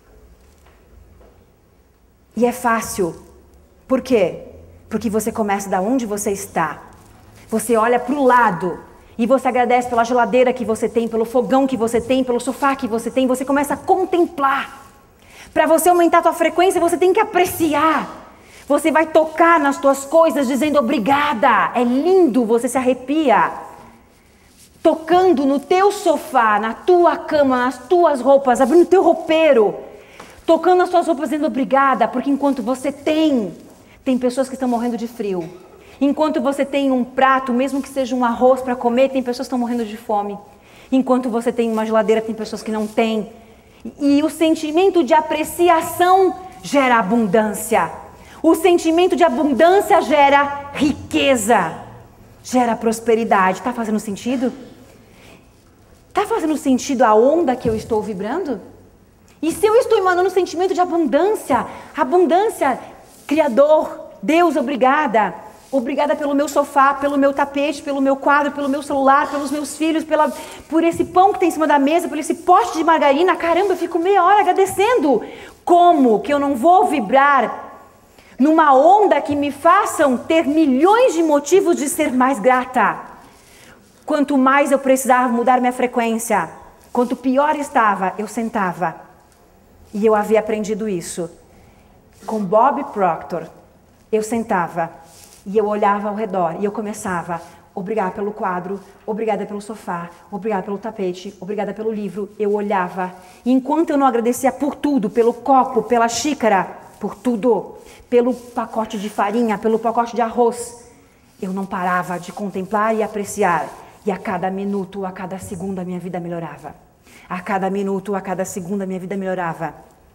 E é fácil. Por quê? Porque você começa da onde você está. Você olha para o lado e você agradece pela geladeira que você tem, pelo fogão que você tem, pelo sofá que você tem. Você começa a contemplar. Para você aumentar a tua frequência, você tem que apreciar. Você vai tocar nas tuas coisas dizendo obrigada. É lindo, você se arrepia. Tocando no teu sofá, na tua cama, nas tuas roupas, abrindo o teu roupeiro. Tocando nas tuas roupas dizendo obrigada, porque enquanto você tem pessoas que estão morrendo de frio. Enquanto você tem um prato, mesmo que seja um arroz para comer, tem pessoas que estão morrendo de fome. Enquanto você tem uma geladeira, tem pessoas que não têm. E o sentimento de apreciação gera abundância. O sentimento de abundância gera riqueza, gera prosperidade. Está fazendo sentido? Está fazendo sentido a onda que eu estou vibrando? E se eu estou emanando um sentimento de abundância, Criador, Deus, obrigada. Obrigada pelo meu sofá, pelo meu tapete, pelo meu quadro, pelo meu celular, pelos meus filhos, por esse pão que tem em cima da mesa, por esse pote de margarina. Caramba, eu fico meia hora agradecendo. Como que eu não vou vibrar numa onda que me façam ter milhões de motivos de ser mais grata? Quanto mais eu precisava mudar minha frequência, quanto pior estava, eu sentava. E eu havia aprendido isso. Com Bob Proctor, eu sentava e eu olhava ao redor e eu começava, obrigada pelo quadro, obrigada pelo sofá, obrigada pelo tapete, obrigada pelo livro. Eu olhava, e enquanto eu não agradecia por tudo, pelo copo, pela xícara, por tudo, pelo pacote de farinha, pelo pacote de arroz, eu não parava de contemplar e apreciar. E a cada minuto, a cada segundo, a minha vida melhorava. A cada minuto, a cada segundo, a minha vida melhorava.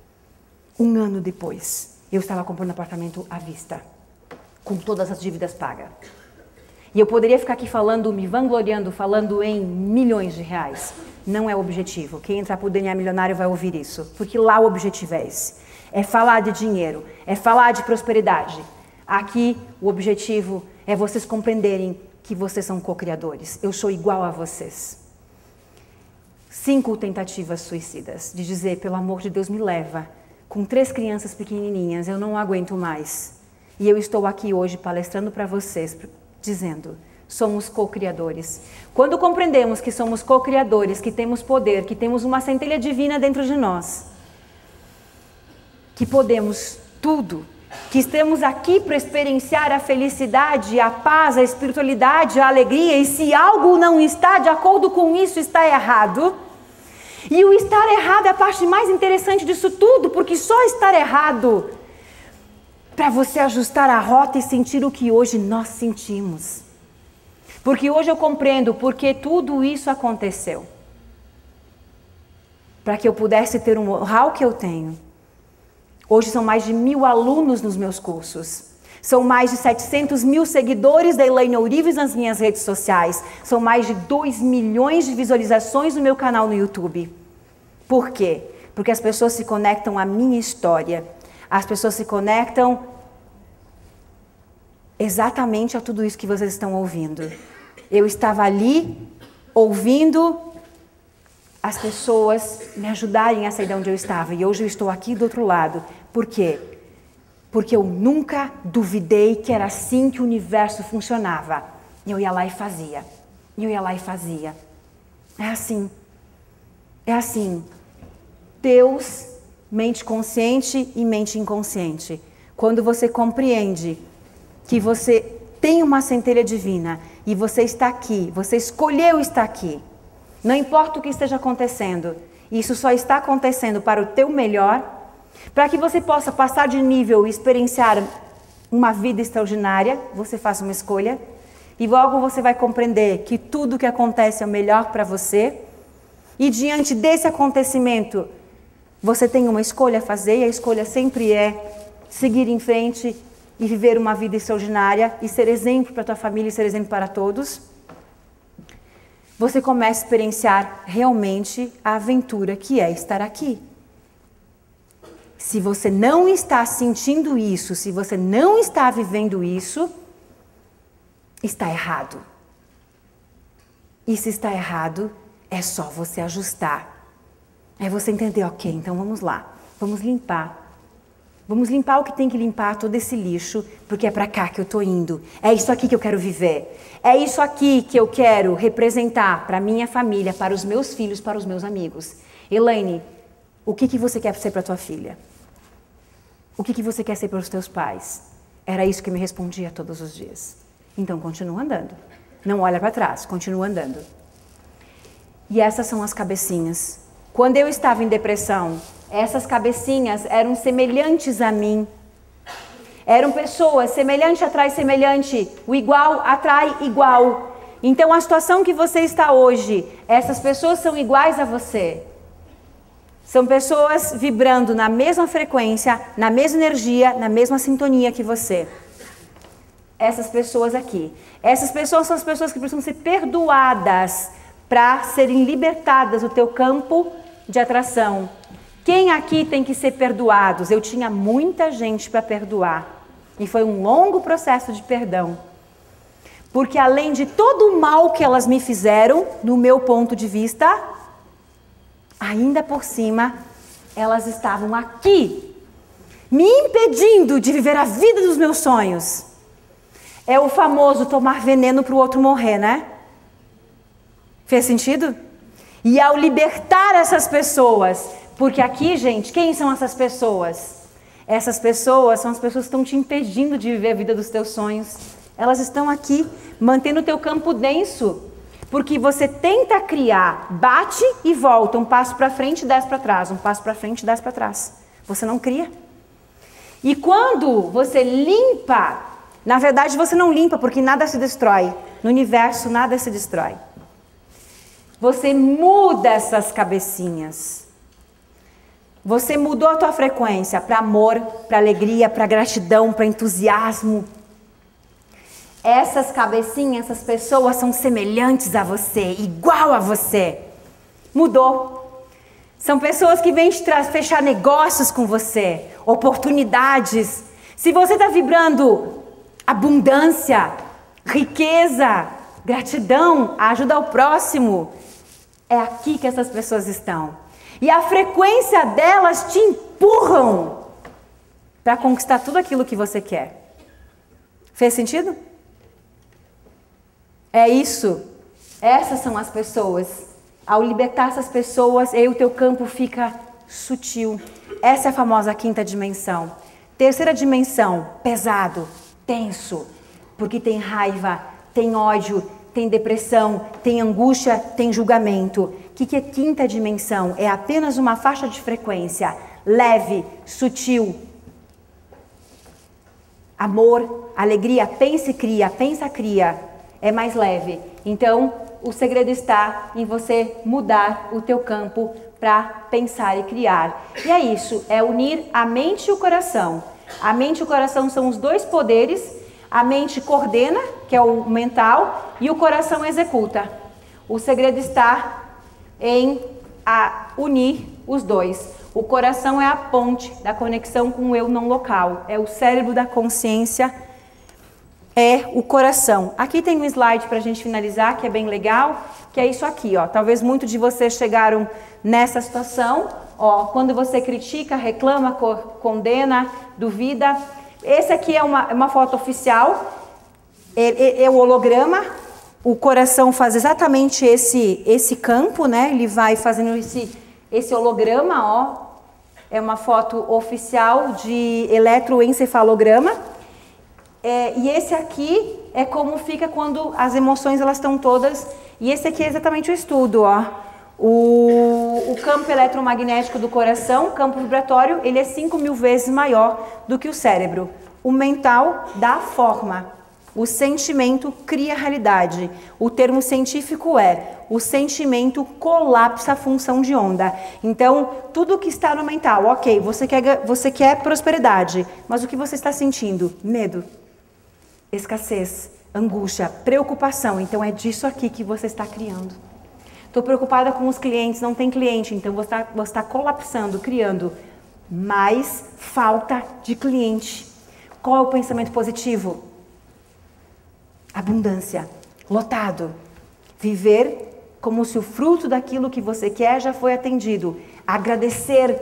1 ano depois, eu estava comprando apartamento à vista, com todas as dívidas pagas. E eu poderia ficar aqui falando, me vangloriando, falando em milhões de reais. Não é o objetivo. Quem entrar para o DNA Milionário vai ouvir isso, porque lá o objetivo é esse. É falar de dinheiro, é falar de prosperidade. Aqui o objetivo é vocês compreenderem que vocês são co-criadores. Eu sou igual a vocês. 5 tentativas suicidas de dizer, pelo amor de Deus, me leva. Com 3 crianças pequenininhas, eu não aguento mais. E eu estou aqui hoje palestrando para vocês, dizendo, somos co-criadores. Quando compreendemos que somos co-criadores, que temos poder, que temos uma centelha divina dentro de nós, que podemos tudo, que estamos aqui para experienciar a felicidade, a paz, a espiritualidade, a alegria, e se algo não está de acordo com isso, está errado. E o estar errado é a parte mais interessante disso tudo, porque só estar errado para você ajustar a rota e sentir o que hoje nós sentimos. Porque hoje eu compreendo porque tudo isso aconteceu. Para que eu pudesse ter um know-how que eu tenho. Hoje são mais de 1.000 alunos nos meus cursos. São mais de 700 mil seguidores da Elaine Ourives nas minhas redes sociais. São mais de 2 milhões de visualizações no meu canal no YouTube. Por quê? Porque as pessoas se conectam à minha história. As pessoas se conectam exatamente a tudo isso que vocês estão ouvindo. Eu estava ali, ouvindo as pessoas me ajudarem a sair de onde eu estava. E hoje eu estou aqui do outro lado. Por quê? Porque eu nunca duvidei que era assim que o universo funcionava. E eu ia lá e fazia. E eu ia lá e fazia. É assim. É assim. Deus, mente consciente e mente inconsciente. Quando você compreende que você tem uma centelha divina e você está aqui, você escolheu estar aqui. Não importa o que esteja acontecendo, isso só está acontecendo para o teu melhor, para que você possa passar de nível e experienciar uma vida extraordinária, você faça uma escolha, e logo você vai compreender que tudo que acontece é o melhor para você, e diante desse acontecimento, você tem uma escolha a fazer, e a escolha sempre é seguir em frente e viver uma vida extraordinária, e ser exemplo para a tua família e ser exemplo para todos. Você começa a experienciar realmente a aventura que é estar aqui. Se você não está sentindo isso, se você não está vivendo isso, está errado. E se está errado, é só você ajustar. É você entender, ok, então vamos lá, vamos limpar. Vamos limpar o que tem que limpar, todo esse lixo, porque é para cá que eu estou indo. É isso aqui que eu quero viver. É isso aqui que eu quero representar para a minha família, para os meus filhos, para os meus amigos. Elaine, o que você quer ser para a tua filha? O que você quer ser para os teus pais? Era isso que me respondia todos os dias. Então, continua andando. Não olha para trás, continua andando. E essas são as cabecinhas. Quando eu estava em depressão, essas cabecinhas eram semelhantes a mim. Eram pessoas, semelhante atrai semelhante, o igual atrai igual. Então a situação que você está hoje, essas pessoas são iguais a você. São pessoas vibrando na mesma frequência, na mesma energia, na mesma sintonia que você. Essas pessoas aqui. Essas pessoas são as pessoas que precisam ser perdoadas para serem libertadas do teu campo de atração. Quem aqui tem que ser perdoados? Eu tinha muita gente para perdoar. E foi um longo processo de perdão. Porque além de todo o mal que elas me fizeram, no meu ponto de vista, ainda por cima, elas estavam aqui, me impedindo de viver a vida dos meus sonhos. É o famoso tomar veneno para o outro morrer, né? Fez sentido? E ao libertar essas pessoas, porque aqui, gente, quem são essas pessoas? Essas pessoas são as pessoas que estão te impedindo de viver a vida dos teus sonhos. Elas estão aqui, mantendo o teu campo denso. Porque você tenta criar, bate e volta, um passo para frente e 10 para trás, um passo para frente e 10 para trás. Você não cria. E quando você limpa, na verdade você não limpa porque nada se destrói. No universo nada se destrói. Você muda essas cabecinhas. Você mudou a tua frequência para amor, para alegria, para gratidão, para entusiasmo. Essas cabecinhas, essas pessoas são semelhantes a você, igual a você. Mudou. São pessoas que vêm fechar negócios com você, oportunidades. Se você está vibrando abundância, riqueza, gratidão, ajuda ao próximo, é aqui que essas pessoas estão. E a frequência delas te empurram para conquistar tudo aquilo que você quer. Fez sentido? É isso. Essas são as pessoas. Ao libertar essas pessoas, aí o teu campo fica sutil. Essa é a famosa quinta dimensão. Terceira dimensão, pesado, tenso. Porque tem raiva, tem ódio, tem depressão, tem angústia, tem julgamento. O que é quinta dimensão? É apenas uma faixa de frequência. Leve, sutil. Amor, alegria, pensa e cria, pensa, cria. É mais leve. Então, o segredo está em você mudar o teu campo para pensar e criar. E é isso, é unir a mente e o coração. A mente e o coração são os dois poderes. A mente coordena, que é o mental, e o coração executa. O segredo está em unir os dois. O coração é a ponte da conexão com o eu não local. É o cérebro da consciência é o coração. Aqui tem um slide para a gente finalizar, que é bem legal, que é isso aqui, ó. Talvez muitos de vocês chegaram nessa situação, ó, quando você critica, reclama, condena, duvida. Esse aqui é uma foto oficial, é o holograma. O coração faz exatamente esse campo, né? Ele vai fazendo esse holograma, ó. É uma foto oficial de eletroencefalograma. E esse aqui é como fica quando as emoções elas estão todas. E esse aqui é exatamente o estudo, ó. O campo eletromagnético do coração, campo vibratório, ele é 5.000 vezes maior do que o cérebro. O mental dá forma. O sentimento cria realidade. O termo científico é: o sentimento colapsa a função de onda. Então, tudo que está no mental, ok, você quer prosperidade, mas o que você está sentindo? Medo, escassez, angústia, preocupação. Então, é disso aqui que você está criando. Estou preocupada com os clientes, não tem cliente, então você está colapsando, criando mais falta de cliente. Qual é o pensamento positivo? Abundância, lotado. Viver como se o fruto daquilo que você quer já foi atendido. Agradecer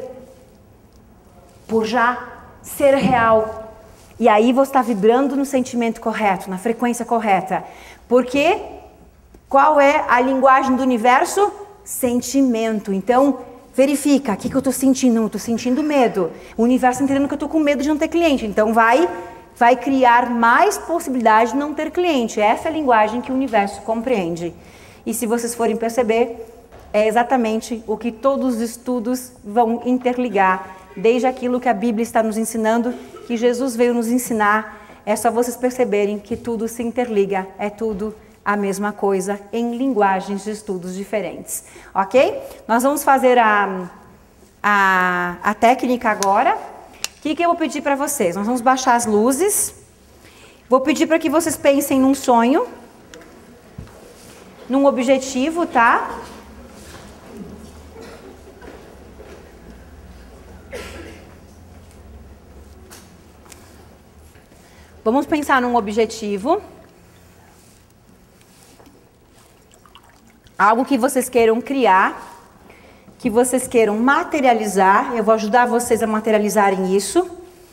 por já ser real. E aí você está vibrando no sentimento correto, na frequência correta. Porque qual é a linguagem do universo? Sentimento. Então, verifica, o que eu estou sentindo? Não, eu estou sentindo medo. O universo entendendo que eu estou com medo de não ter cliente. Então, vai criar mais possibilidade de não ter cliente. Essa é a linguagem que o universo compreende. E se vocês forem perceber, é exatamente o que todos os estudos vão interligar, desde aquilo que a Bíblia está nos ensinando, que Jesus veio nos ensinar. É só vocês perceberem que tudo se interliga, é tudo a mesma coisa, em linguagens de estudos diferentes. Ok? Nós vamos fazer a técnica agora. O que eu vou pedir para vocês? Nós vamos baixar as luzes. Vou pedir para que vocês pensem num sonho, num objetivo, tá? Vamos pensar num objetivo. Algo que vocês queiram criar, que vocês queiram materializar. Eu vou ajudar vocês a materializarem isso.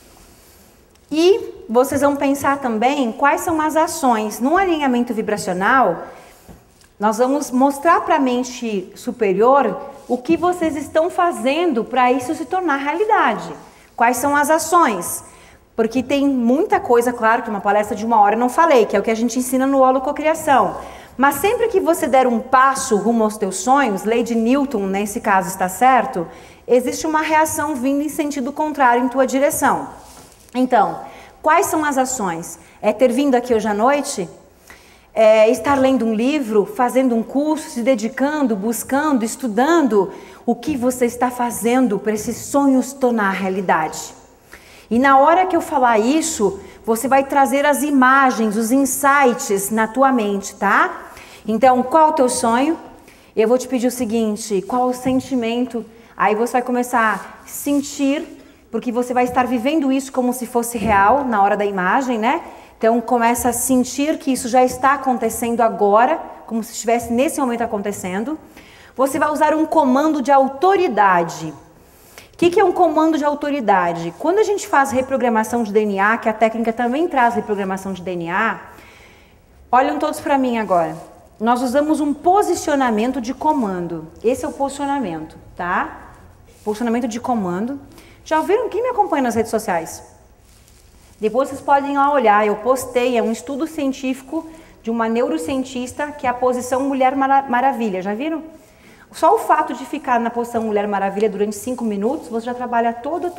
E vocês vão pensar também quais são as ações. No alinhamento vibracional, nós vamos mostrar para a mente superior o que vocês estão fazendo para isso se tornar realidade. Quais são as ações? Porque tem muita coisa, claro, que uma palestra de 1 hora eu não falei, que é o que a gente ensina no Holococriação. Mas sempre que você der um passo rumo aos teus sonhos, lei de Newton, nesse caso está certo, existe uma reação vindo em sentido contrário em tua direção. Então, quais são as ações? É ter vindo aqui hoje à noite? É estar lendo um livro, fazendo um curso, se dedicando, buscando, estudando? O que você está fazendo para esses sonhos tornar realidade? E na hora que eu falar isso, você vai trazer as imagens, os insights na tua mente, tá? Então, qual é o teu sonho? Eu vou te pedir o seguinte, qual o sentimento? Aí você vai começar a sentir, porque você vai estar vivendo isso como se fosse real na hora da imagem, né? Então, começa a sentir que isso já está acontecendo agora, como se estivesse nesse momento acontecendo. Você vai usar um comando de autoridade. O que é um comando de autoridade? Quando a gente faz reprogramação de DNA, que a técnica também traz reprogramação de DNA, olham todos para mim agora. Nós usamos um posicionamento de comando. Esse é o posicionamento, tá? Posicionamento de comando. Já ouviram? Quem me acompanha nas redes sociais? Depois vocês podem ir lá olhar. Eu postei, é um estudo científico de uma neurocientista, que é a posição Mulher Maravilha. Já viram? Só o fato de ficar na posição Mulher Maravilha durante 5 minutos, você já trabalha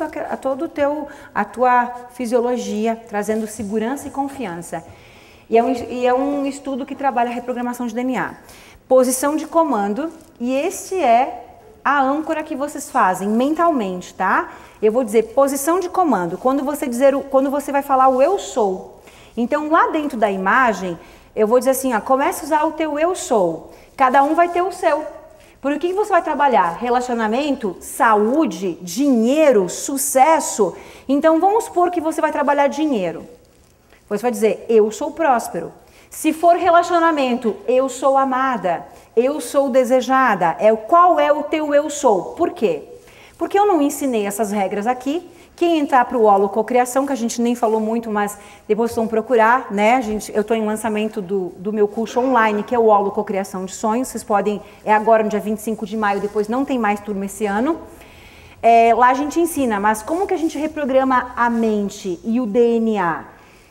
a tua fisiologia, trazendo segurança e confiança. E é um estudo que trabalha a reprogramação de DNA. Posição de comando, e esse é a âncora que vocês fazem mentalmente, tá? Eu vou dizer posição de comando, quando você vai falar o eu sou. Então, lá dentro da imagem, eu vou dizer assim, ó, comece a usar o teu eu sou. Cada um vai ter o seu. Por que você vai trabalhar? Relacionamento, saúde, dinheiro, sucesso. Então, vamos supor que você vai trabalhar dinheiro. Você vai dizer, eu sou próspero. Se for relacionamento, eu sou amada, eu sou desejada. Qual é o teu eu sou? Por quê? Porque eu não ensinei essas regras aqui. Quem entrar para o holococriação, que a gente nem falou muito, mas depois vão procurar, né? Eu estou em lançamento do meu curso online, que é o holococriação de sonhos. Vocês podem, é agora no dia 25 de maio, depois não tem mais turma esse ano. Lá a gente ensina, mas como que a gente reprograma a mente e o DNA?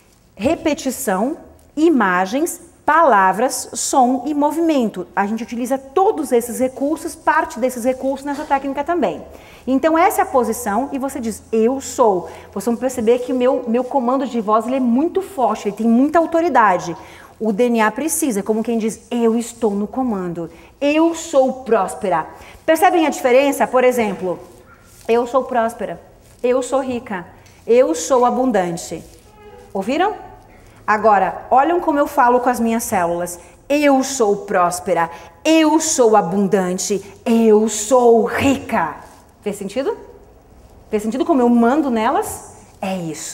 Repetição, imagens, palavras, som e movimento. A gente utiliza todos esses recursos, parte desses recursos nessa técnica também. Então essa é a posição e você diz, eu sou. Vocês vão perceber que o meu comando de voz ele é muito forte, ele tem muita autoridade. O DNA precisa, como quem diz, eu estou no comando. Eu sou próspera. Percebem a diferença? Por exemplo, eu sou próspera, eu sou rica, eu sou abundante. Ouviram? Agora, olham como eu falo com as minhas células. Eu sou próspera, eu sou abundante, eu sou rica. Fez sentido? Fez sentido como eu mando nelas? É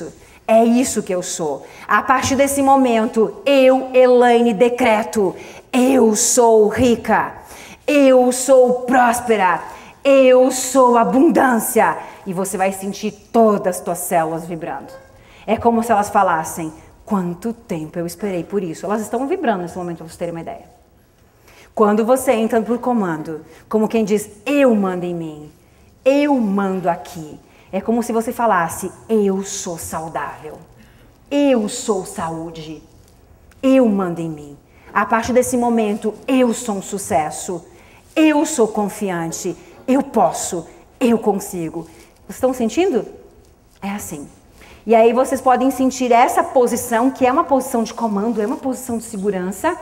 isso que eu sou. A partir desse momento, eu, Elaine, decreto, eu sou rica, eu sou próspera, eu sou abundância. E você vai sentir todas as tuas células vibrando. É como se elas falassem, quanto tempo eu esperei por isso. Elas estão vibrando nesse momento, para vocês terem uma ideia. Quando você entra por comando, como quem diz, eu mando em mim, eu mando aqui. É como se você falasse, eu sou saudável, eu sou saúde, eu mando em mim. A partir desse momento, eu sou um sucesso, eu sou confiante, eu posso, eu consigo. Vocês estão sentindo? É assim. E aí vocês podem sentir essa posição, que é uma posição de comando, é uma posição de segurança,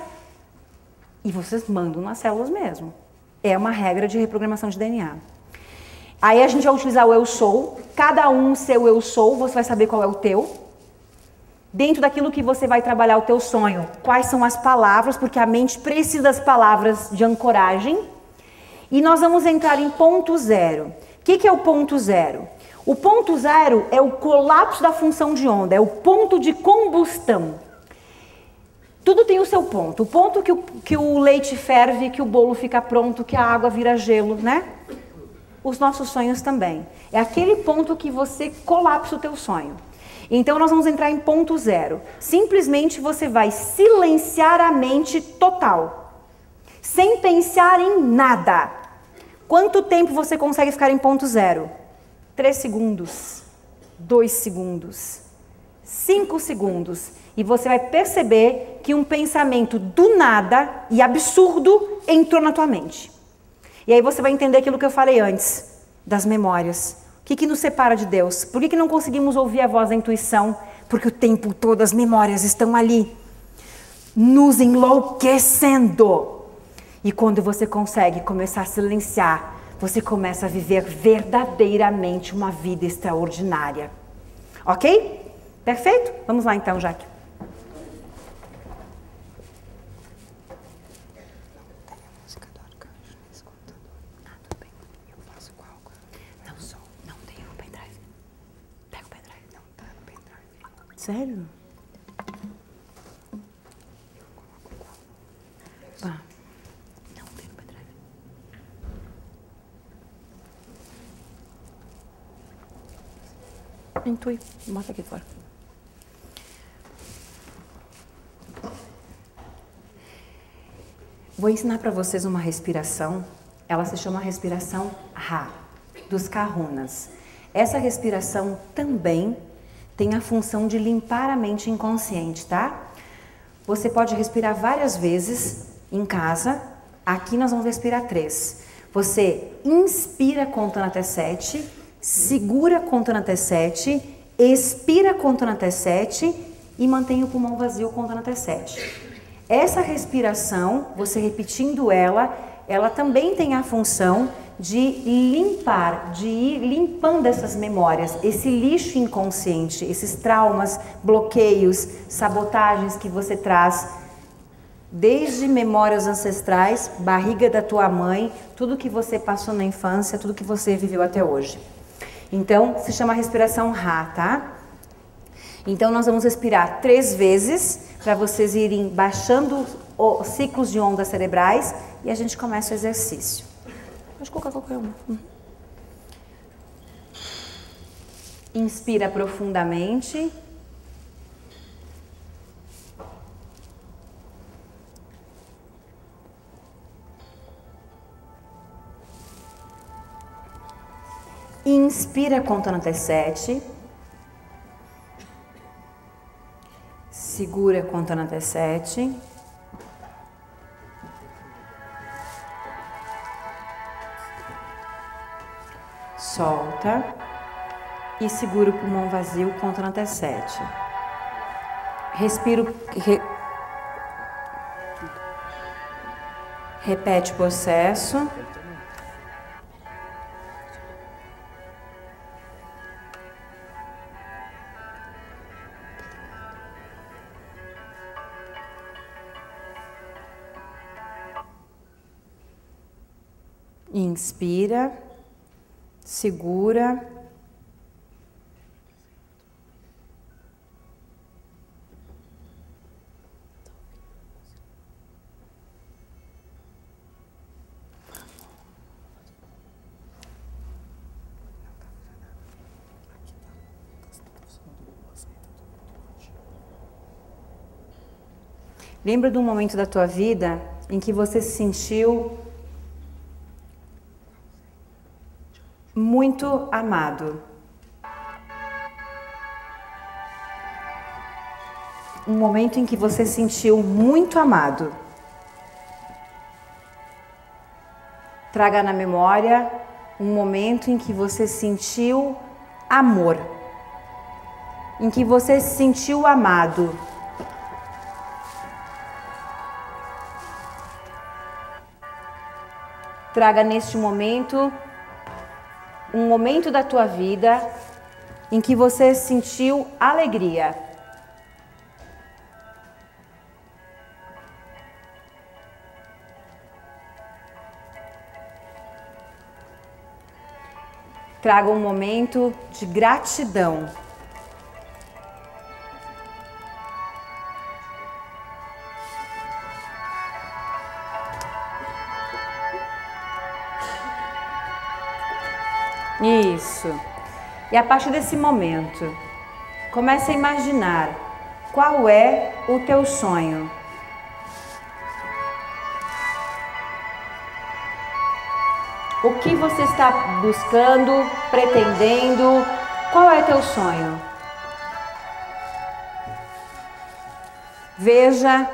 e vocês mandam nas células mesmo. É uma regra de reprogramação de DNA. Aí a gente vai utilizar o eu sou, cada um seu eu sou, você vai saber qual é o teu. Dentro daquilo que você vai trabalhar o teu sonho, quais são as palavras, porque a mente precisa das palavras de ancoragem. E nós vamos entrar em ponto zero. O que é o ponto zero? O ponto zero é o colapso da função de onda, é o ponto de combustão. Tudo tem o seu ponto. O ponto que o leite ferve, que o bolo fica pronto, que a água vira gelo, né? Os nossos sonhos também. É aquele ponto que você colapsa o teu sonho. Então nós vamos entrar em ponto zero. Simplesmente você vai silenciar a mente total. Sem pensar em nada. Quanto tempo você consegue ficar em ponto zero? 3 segundos, 2 segundos, 5 segundos. E você vai perceber que um pensamento do nada e absurdo entrou na tua mente. E aí você vai entender aquilo que eu falei antes, das memórias. O que nos separa de Deus? Por que não conseguimos ouvir a voz da intuição? Porque o tempo todo as memórias estão ali, nos enlouquecendo. E quando você consegue começar a silenciar, você começa a viver verdadeiramente uma vida extraordinária. Ok? Perfeito? Vamos lá então, Jaque. Sério? Pá. Não tem no pendrive. Intui. Bota aqui fora. Vou ensinar para vocês uma respiração. Ela se chama respiração Ra, dos Kahunas. Essa respiração também tem a função de limpar a mente inconsciente, tá? Você pode respirar várias vezes em casa. Aqui nós vamos respirar 3. Você inspira contando até 7, segura contando até 7, expira contando até 7 e mantém o pulmão vazio contando até 7. Essa respiração, você repetindo ela também tem a função de limpar, de ir limpando essas memórias, esse lixo inconsciente, esses traumas, bloqueios, sabotagens que você traz, desde memórias ancestrais, barriga da tua mãe, tudo que você passou na infância, tudo que você viveu até hoje. Então, se chama respiração Ra, tá? Então nós vamos respirar 3 vezes para vocês irem baixando os ciclos de ondas cerebrais e a gente começa o exercício. Pode colocar qualquer uma. Inspira profundamente. Inspira contando até 7. Segura contando até 7. Solta. E segura o pulmão vazio contando até 7. Respira. Repete o processo. Inspira, segura. Lembra de um momento da tua vida em que você se sentiu muito amado. Um momento em que você se sentiu muito amado. Traga na memória um momento em que você sentiu amor. Em que você se sentiu amado. Traga neste momento um momento da tua vida em que você sentiu alegria. Traga um momento de gratidão. Isso. E a partir desse momento, comece a imaginar qual é o teu sonho. O que você está buscando, pretendendo? Qual é teu sonho? Veja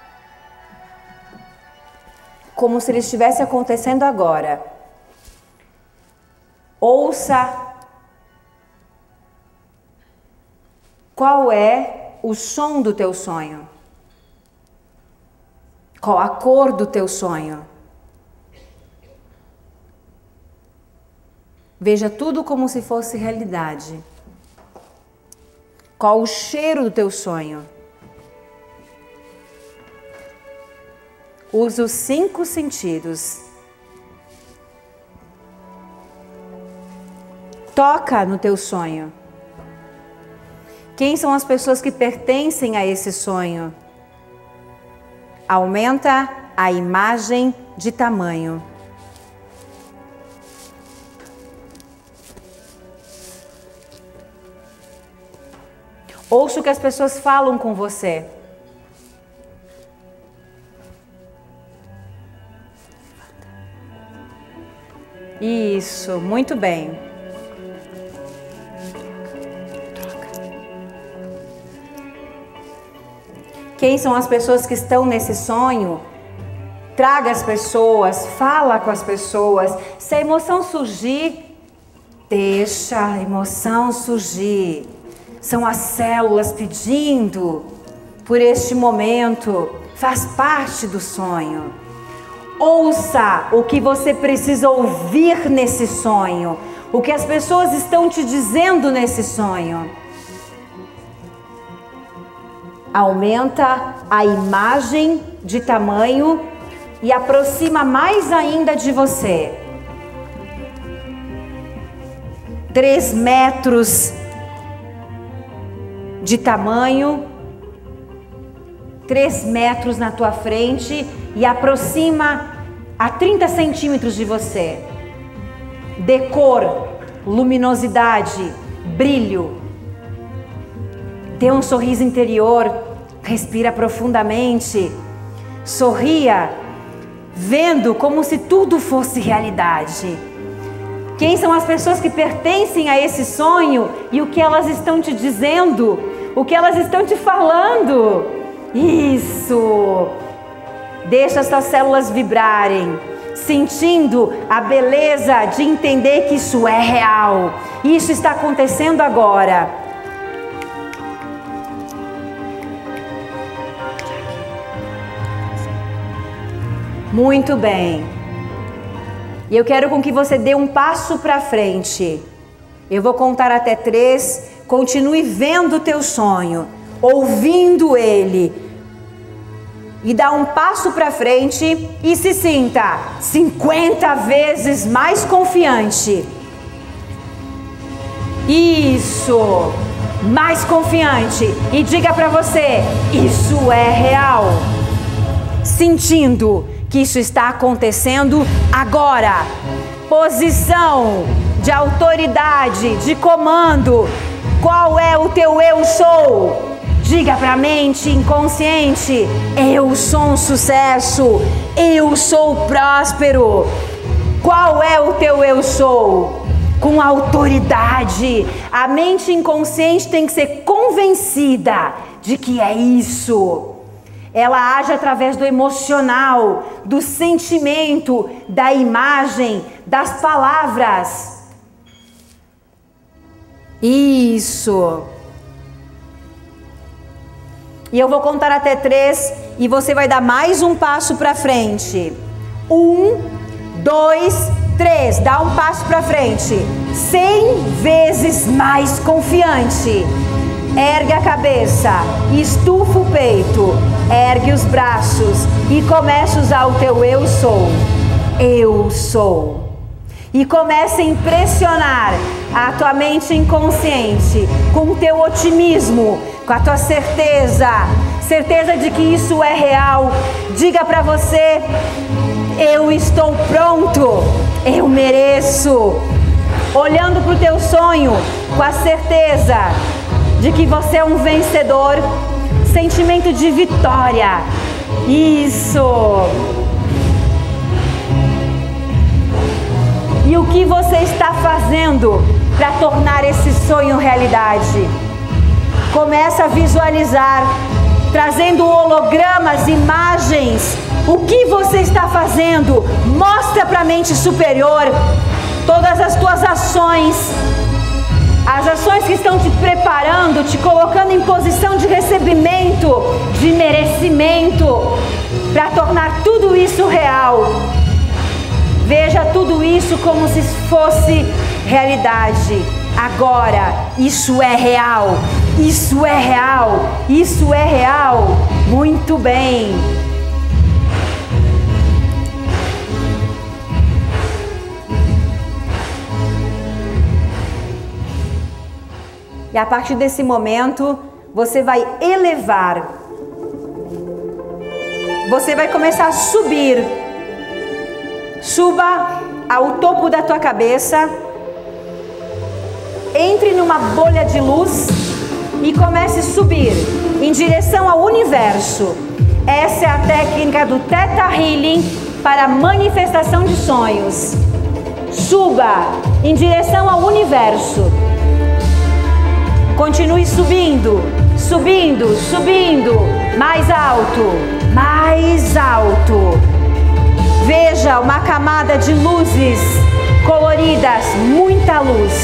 como se ele estivesse acontecendo agora. Ouça qual é o som do teu sonho. Qual a cor do teu sonho. Veja tudo como se fosse realidade. Qual o cheiro do teu sonho. Use os 5 sentidos. Toca no teu sonho. Quem são as pessoas que pertencem a esse sonho? Aumenta a imagem de tamanho. Ouça o que as pessoas falam com você. Isso, muito bem. Quem são as pessoas que estão nesse sonho? Traga as pessoas, fala com as pessoas. Se a emoção surgir, deixa a emoção surgir. São as células pedindo por este momento. Faz parte do sonho. Ouça o que você precisa ouvir nesse sonho. O que as pessoas estão te dizendo nesse sonho. Aumenta a imagem de tamanho e aproxima mais ainda de você. 3 metros de tamanho, 3 metros na tua frente e aproxima a 30 centímetros de você. Decor, luminosidade, brilho. Dê um sorriso interior, respira profundamente. Sorria, vendo como se tudo fosse realidade. Quem são as pessoas que pertencem a esse sonho e o que elas estão te dizendo, o que elas estão te falando? Isso! Deixa as suas células vibrarem, sentindo a beleza de entender que isso é real. Isso está acontecendo agora. Muito bem. E eu quero com que você dê um passo para frente. Eu vou contar até 3. Continue vendo o teu sonho, ouvindo ele. E dá um passo para frente e se sinta 50 vezes mais confiante. Isso! Mais confiante. E diga para você, isso é real. Sentindo que isso está acontecendo agora. Posição de autoridade, de comando. Qual é o teu eu sou? Diga para a mente inconsciente, eu sou um sucesso, eu sou próspero. Qual é o teu eu sou? Com autoridade. A mente inconsciente tem que ser convencida de que é isso. Ela age através do emocional, do sentimento, da imagem, das palavras. Isso. E eu vou contar até 3 e você vai dar mais um passo para frente. 1, 2, 3. Dá um passo para frente. 100 vezes mais confiante. Ergue a cabeça, estufa o peito, ergue os braços e comece a usar o teu eu sou. Eu sou. E comece a impressionar a tua mente inconsciente com o teu otimismo, com a tua certeza de que isso é real. Diga para você, eu estou pronto, eu mereço. Olhando para o teu sonho com a certeza de que você é um vencedor, sentimento de vitória. Isso. E o que você está fazendo para tornar esse sonho realidade? Começa a visualizar, trazendo hologramas, imagens. O que você está fazendo? Mostra para a mente superior todas as tuas ações. As ações que estão te preparando, te colocando em posição de recebimento, de merecimento, para tornar tudo isso real. Veja tudo isso como se fosse realidade. Agora, isso é real, isso é real, isso é real. Muito bem. E a partir desse momento, você vai elevar. Você vai começar a subir. Suba ao topo da tua cabeça. Entre numa bolha de luz e comece a subir em direção ao universo. Essa é a técnica do Theta Healing para manifestação de sonhos. Suba em direção ao universo. Continue subindo, subindo, subindo, mais alto, mais alto. Veja uma camada de luzes coloridas, muita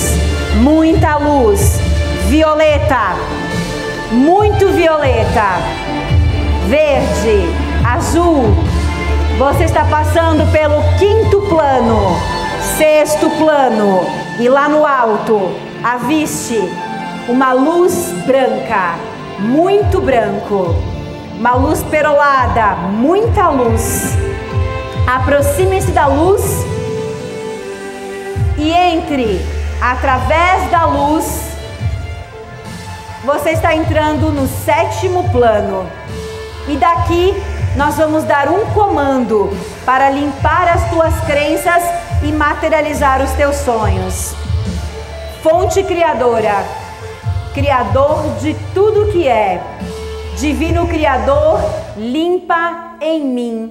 luz, violeta, muito violeta, verde, azul. Você está passando pelo 5º plano, 6º plano e lá no alto, aviste uma luz branca, muito branco, uma luz perolada, muita luz. Aproxime-se da luz e entre através da luz você está entrando no 7º plano. E daqui nós vamos dar um comando para limpar as tuas crenças e materializar os teus sonhos. Fonte criadora, Criador de tudo que é, Divino Criador, limpa em mim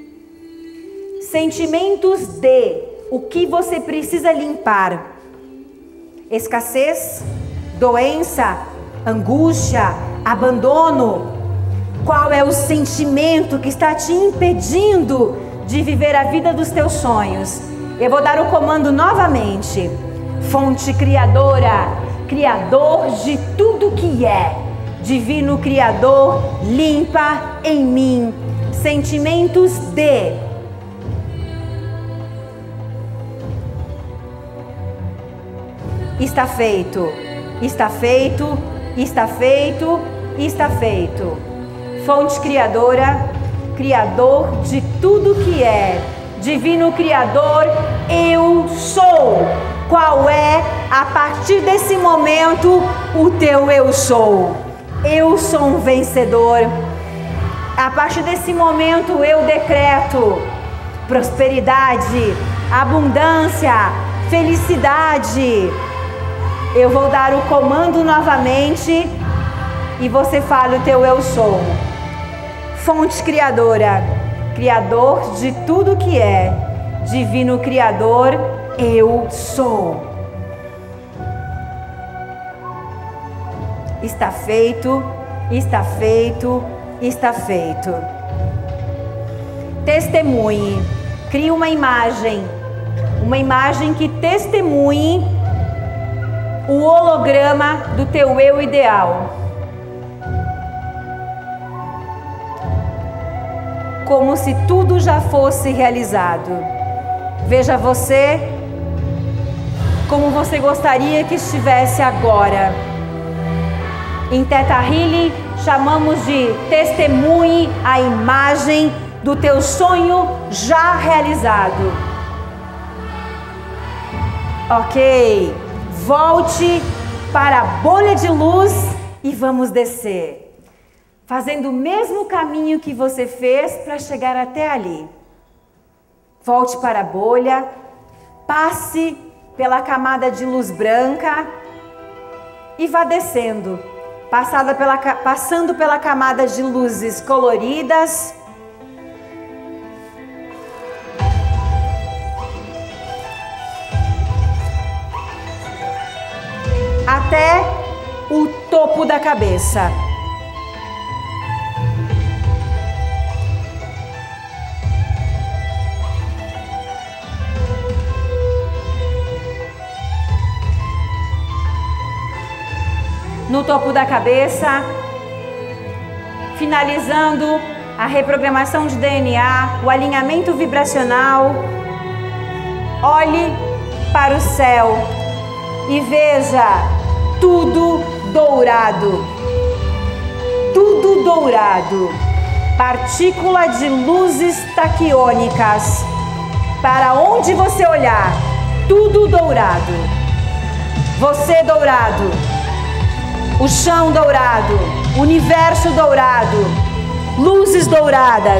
sentimentos de o que você precisa limpar: escassez, doença, angústia, abandono. Qual é o sentimento que está te impedindo de viver a vida dos teus sonhos? Eu vou dar o comando novamente. Fonte criadora, Criador de tudo que é, Divino Criador, limpa em mim sentimentos de. Está feito, está feito, está feito, está feito. Fonte criadora, Criador de tudo que é, Divino Criador, eu sou. Qual é, a partir desse momento, o teu eu sou? Eu sou um vencedor. A partir desse momento eu decreto prosperidade, abundância, felicidade. Eu vou dar o comando novamente e você fala o teu eu sou. Fonte criadora, Criador de tudo que é, Divino Criador, eu sou. Está feito, está feito, está feito. Testemunhe, crie uma imagem que testemunhe o holograma do teu eu ideal. Como se tudo já fosse realizado. Veja você como você gostaria que estivesse agora. Em Theta Healing, chamamos de testemunhe a imagem do teu sonho já realizado. Ok, volte para a bolha de luz e vamos descer. Fazendo o mesmo caminho que você fez para chegar até ali. Volte para a bolha, passe pela camada de luz branca e vá descendo, passando pela camada de luzes coloridas, até o topo da cabeça. No topo da cabeça, finalizando a reprogramação de DNA, o alinhamento vibracional. Olhe para o céu e veja tudo dourado. Tudo dourado. Partícula de luzes taquiônicas. Para onde você olhar, tudo dourado. Você dourado. O chão dourado, universo dourado, luzes douradas,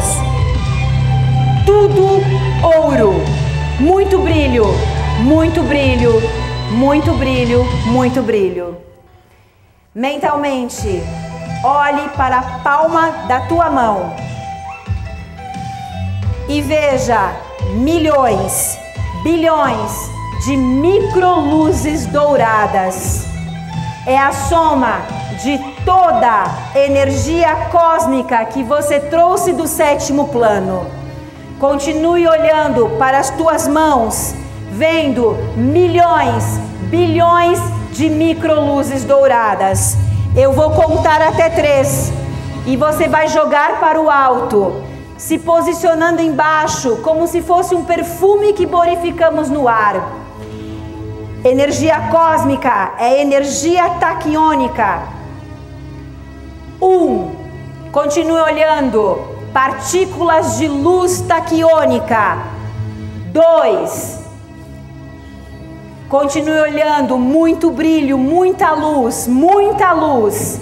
tudo ouro, muito brilho, muito brilho, muito brilho, muito brilho. Mentalmente, olhe para a palma da tua mão e veja milhões, bilhões de microluzes douradas. É a soma de toda energia cósmica que você trouxe do 7º plano. Continue olhando para as tuas mãos, vendo milhões, bilhões de microluzes douradas. Eu vou contar até 3 e você vai jogar para o alto, se posicionando embaixo como se fosse um perfume que borrificamos no ar. Energia cósmica é energia taquiônica. 1. Continue olhando. Partículas de luz taquiônica. 2. Continue olhando, muito brilho, muita luz, muita luz.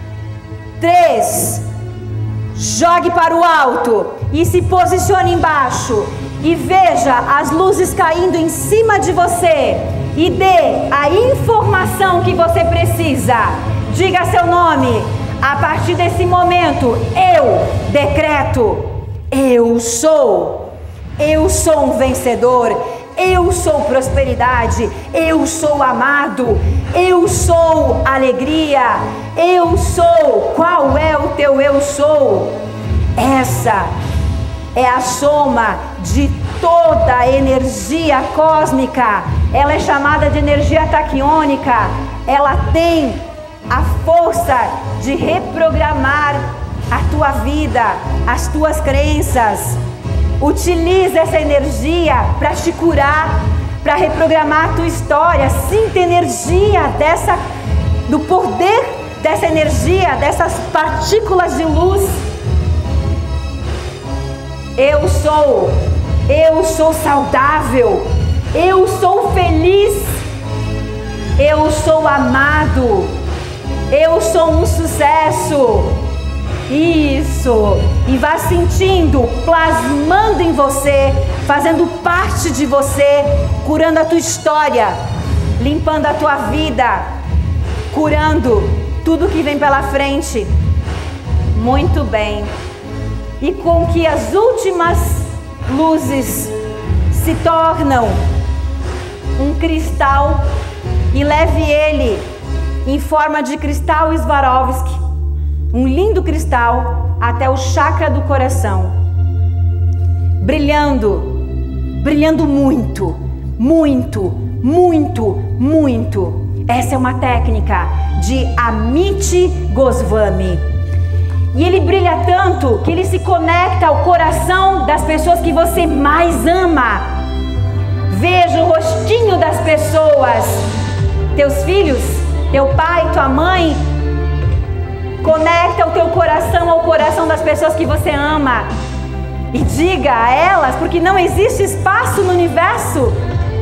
3, jogue para o alto e se posicione embaixo e veja as luzes caindo em cima de você e dê a informação que você precisa. Diga seu nome. A partir desse momento, eu decreto, eu sou um vencedor. Eu sou prosperidade, eu sou amado, eu sou alegria, eu sou. Qual é o teu eu sou? Essa é a soma de toda a energia cósmica. Ela é chamada de energia taquiônica. Ela tem a força de reprogramar a tua vida, as tuas crenças. Utilize essa energia para te curar, para reprogramar a tua história. Sinta energia do poder dessa energia, dessas partículas de luz. Eu sou saudável, eu sou feliz, eu sou amado, eu sou um sucesso. Isso, e vá sentindo, plasmando em você, fazendo parte de você, curando a tua história, limpando a tua vida, curando tudo que vem pela frente. Muito bem. E com que as últimas luzes se tornam um cristal e leve ele em forma de cristal Swarovski, um lindo cristal, até o chakra do coração, brilhando, brilhando muito, muito, muito, muito. Essa é uma técnica de Amit Goswami. E ele brilha tanto que ele se conecta ao coração das pessoas que você mais ama. Veja o rostinho das pessoas, teus filhos, teu pai, tua mãe. Conecta o teu coração ao coração das pessoas que você ama. E diga a elas, porque não existe espaço no universo.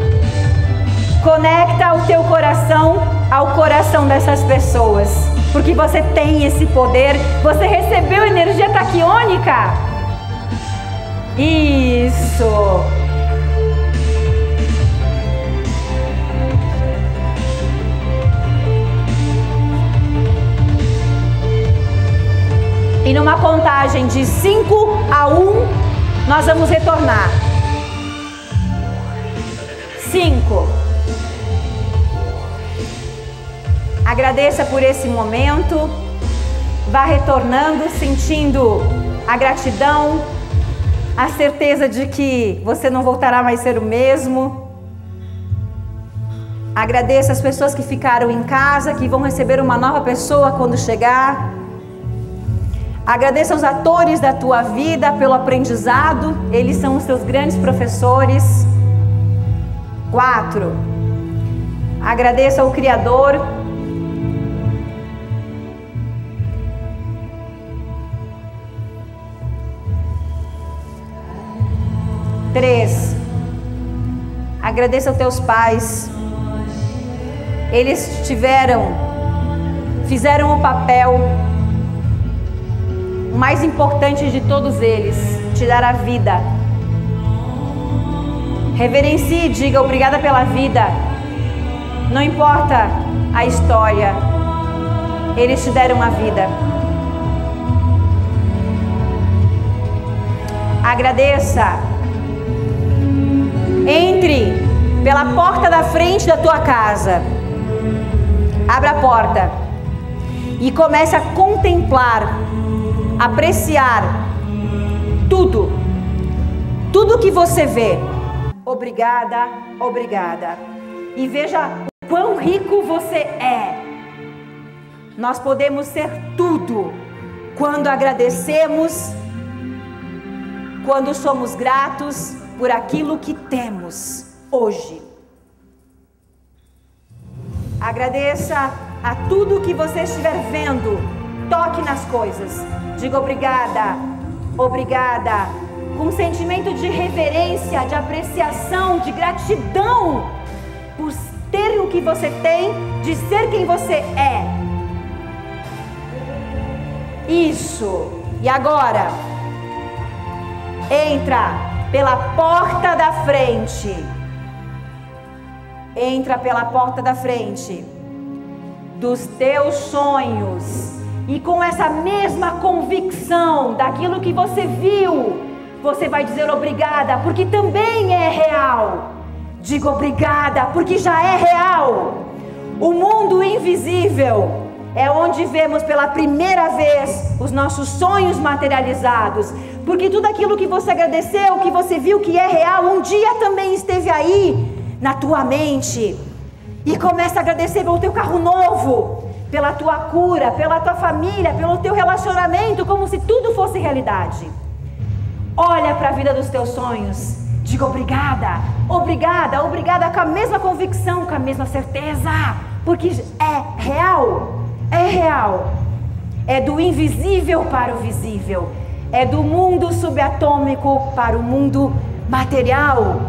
Conecta o teu coração ao coração dessas pessoas. Porque você tem esse poder. Você recebeu energia taquiônica. Isso. E numa contagem de 5 a 1, nós vamos retornar. 5. Agradeça por esse momento. Vá retornando, sentindo a gratidão, a certeza de que você não voltará mais a ser o mesmo. Agradeça as pessoas que ficaram em casa, que vão receber uma nova pessoa quando chegar. Agradeça aos atores da tua vida pelo aprendizado, eles são os teus grandes professores. 4. Agradeça ao Criador. 3. Agradeça aos teus pais. Eles fizeram o papel o mais importante de todos eles, te dar a vida. Reverencie e diga obrigada pela vida. Não importa a história, eles te deram a vida. Agradeça. Entre pela porta da frente da tua casa. Abra a porta e comece a contemplar, apreciar tudo que você vê. Obrigada, obrigada. E veja o quão rico você é. Nós podemos ser tudo quando agradecemos, quando somos gratos por aquilo que temos hoje. Agradeça a tudo que você estiver vendo. Toque nas coisas. Diga obrigada, obrigada, com um sentimento de reverência, de apreciação, de gratidão por ter o que você tem, de ser quem você é. Isso. E agora, entra pela porta da frente. Entra pela porta da frente dos teus sonhos. E com essa mesma convicção daquilo que você viu, você vai dizer obrigada, porque também é real. Diga obrigada, porque já é real. O mundo invisível é onde vemos pela primeira vez os nossos sonhos materializados. Porque tudo aquilo que você agradeceu, que você viu que é real, um dia também esteve aí na tua mente. E começa a agradecer pelo teu carro novo, pela tua cura, pela tua família, pelo teu relacionamento, como se tudo fosse realidade. Olha para a vida dos teus sonhos. Diga obrigada, obrigada, obrigada, com a mesma convicção, com a mesma certeza. Porque é real. É real. É do invisível para o visível. É do mundo subatômico para o mundo material.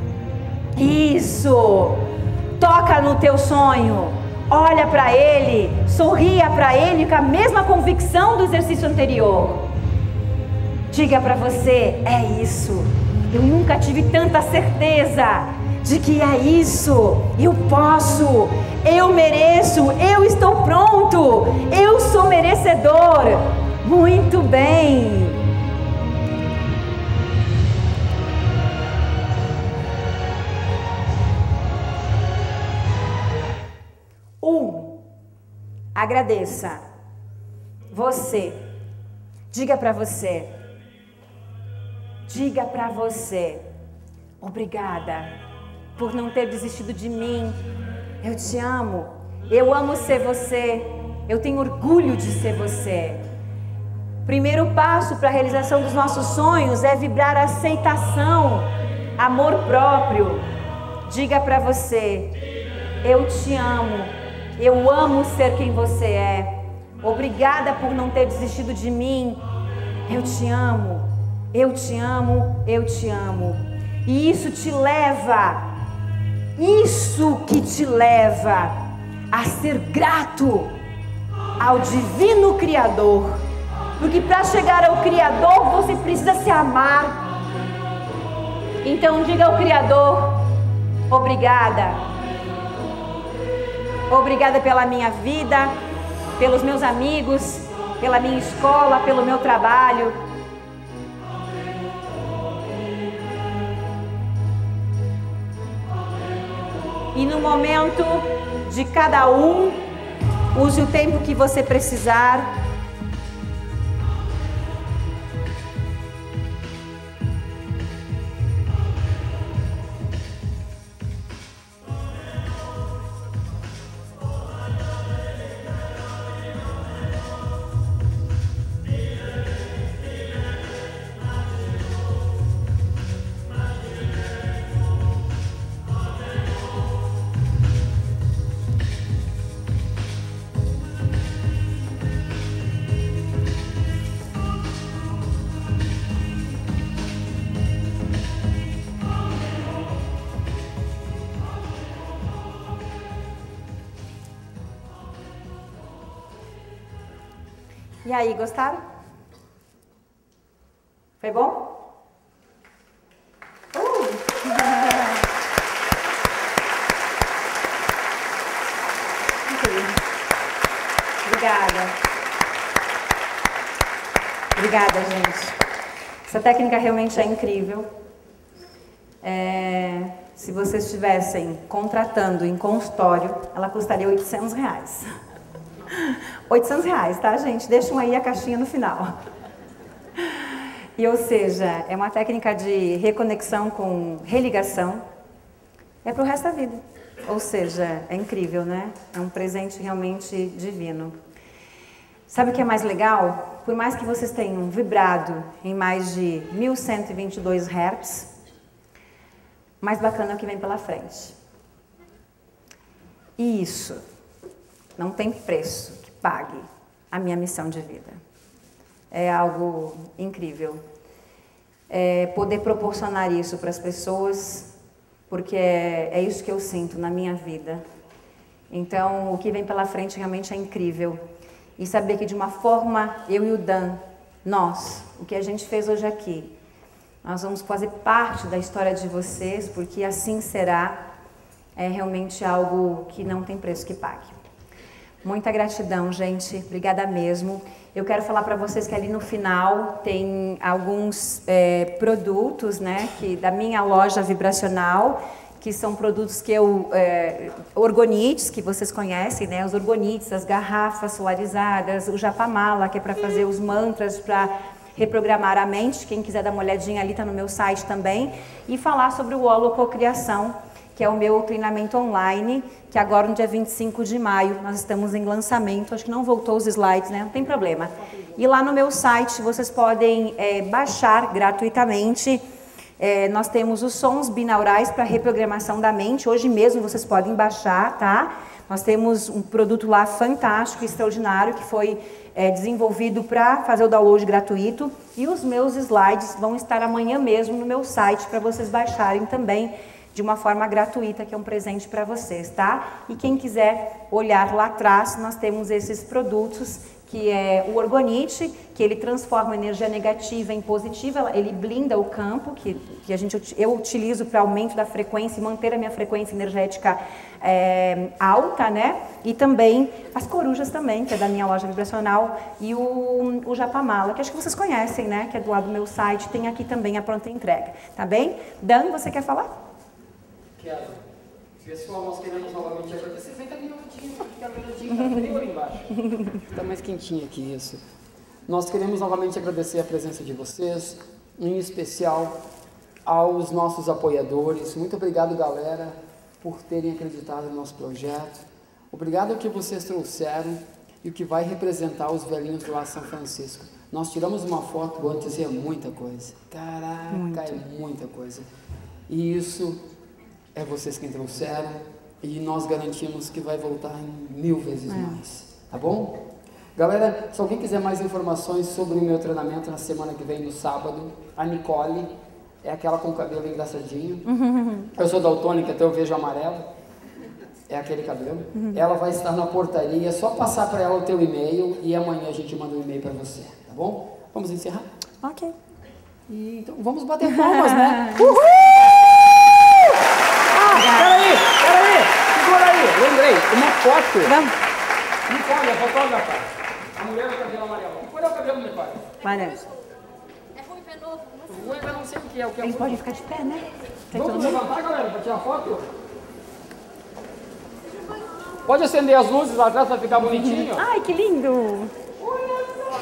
Isso. Toca no teu sonho. Olha para ele. Sorria para ele com a mesma convicção do exercício anterior. Diga para você, é isso. Eu nunca tive tanta certeza de que é isso. Eu posso, eu mereço, eu estou pronto, eu sou merecedor. Muito bem. Agradeça. Você. Diga para você. Diga para você. Obrigada por não ter desistido de mim. Eu te amo. Eu amo ser você. Eu tenho orgulho de ser você. Primeiro passo para a realização dos nossos sonhos é vibrar aceitação, amor próprio. Diga para você. Eu te amo. Eu amo ser quem você é. Obrigada por não ter desistido de mim. Eu te amo. Eu te amo. Eu te amo. E isso te leva, isso que te leva a ser grato ao Divino Criador. Porque para chegar ao Criador você precisa se amar. Então diga ao Criador, obrigada. Obrigada pela minha vida, pelos meus amigos, pela minha escola, pelo meu trabalho. E no momento de cada um, use o tempo que você precisar. E aí, gostaram? Foi bom? Obrigada. Obrigada, gente. Essa técnica realmente é incrível. Se vocês estivessem contratando em consultório, ela custaria R$800. R$800, tá, gente? Deixam aí a caixinha no final. E, ou seja, é uma técnica de reconexão com religação. É para o resto da vida. Ou seja, é incrível, né? É um presente realmente divino. Sabe o que é mais legal? Por mais que vocês tenham vibrado em mais de 1122 Hz, mais bacana é o que vem pela frente. E isso não tem preço que pague a minha missão de vida. É algo incrível. Poder proporcionar isso para as pessoas porque é isso que eu sinto na minha vida. Então, o que vem pela frente realmente é incrível. E saber que de uma forma, eu e o Dan, nós, o que a gente fez hoje aqui, nós vamos fazer parte da história de vocês, porque assim será, é realmente algo que não tem preço que pague. Muita gratidão, gente. Obrigada mesmo. Eu quero falar para vocês que ali no final tem alguns produtos, né, da minha loja vibracional, que são produtos que orgonites, que vocês conhecem, né, os orgonites, as garrafas solarizadas, o japamala, que é para fazer os mantras, para reprogramar a mente. Quem quiser dar uma olhadinha ali, está no meu site também. E falar sobre o Holococriação, que é o meu treinamento online, que agora no dia 25 de maio nós estamos em lançamento. Acho que não voltou os slides, né? Não tem problema. E lá no meu site vocês podem baixar gratuitamente. Nós temos os sons binaurais para reprogramação da mente. Hoje mesmo vocês podem baixar, tá? Nós temos um produto lá fantástico, extraordinário, que foi desenvolvido para fazer o download gratuito. E os meus slides vão estar amanhã mesmo no meu site para vocês baixarem também de uma forma gratuita, que é um presente para vocês, tá? E quem quiser olhar lá atrás, nós temos esses produtos, que é o orgonite, que ele transforma a energia negativa em positiva, ele blinda o campo, que eu utilizo para aumento da frequência e manter a minha frequência energética alta, né? E também as corujas também, que é da minha loja vibracional, e o japamala, que acho que vocês conhecem, né? Que é do lado do meu site, tem aqui também a pronta entrega, tá bem? Dan, você quer falar? Quero. Pessoal, nós queremos novamente agradecer. Senta ali tá frio ali embaixo. Está mais quentinho aqui, isso. Nós queremos novamente agradecer a presença de vocês, em especial aos nossos apoiadores. Muito obrigado, galera, por terem acreditado no nosso projeto. Obrigado ao que vocês trouxeram e o que vai representar os velhinhos lá São Francisco. Nós tiramos uma foto antes e é muita coisa. Caraca, é muita coisa. E isso é vocês quem trouxeram e nós garantimos que vai voltar em 1000 vezes mais, tá bom? Galera, se alguém quiser mais informações sobre o meu treinamento na semana que vem, no sábado, a Nicole é aquela com o cabelo engraçadinho. Eu sou daltônica, então eu vejo amarelo. É aquele cabelo. Ela vai estar na portaria, é só passar para ela o teu e-mail e amanhã a gente manda um e-mail para você, tá bom? Vamos encerrar? Ok. E, então, vamos bater palmas, né? Uhul! Peraí, segura aí, lembrei, uma foto. Vamos. Nicole, a fotógrafa, a mulher do cabelo amarelo. Qual é o cabelo, Nicole? Amarelo. É ruim, é novo. Eu ainda não sei o que é. Eles podem ficar de pé, né? Vamos levantar, galera, para tirar foto? Pode acender as luzes lá atrás para ficar bonitinho? Ai, que lindo! Olha só!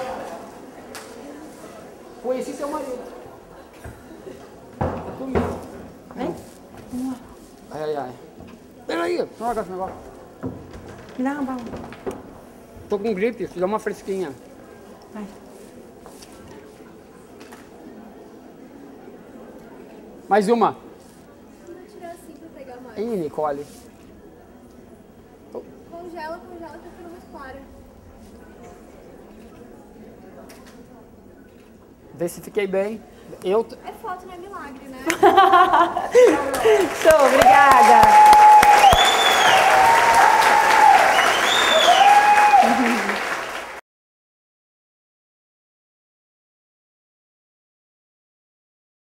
Conheci seu marido. Tá comigo. Vem. Ai. Peraí, joga esse negócio. Me dá uma bala. Tô com gripe, se dá uma fresquinha. Vai. Mais uma. Vou tirar assim pra pegar mais. Ih, Nicole. Congela que fica mais clara. Vê se fiquei bem. É foto, não é milagre, né? Show, obrigada!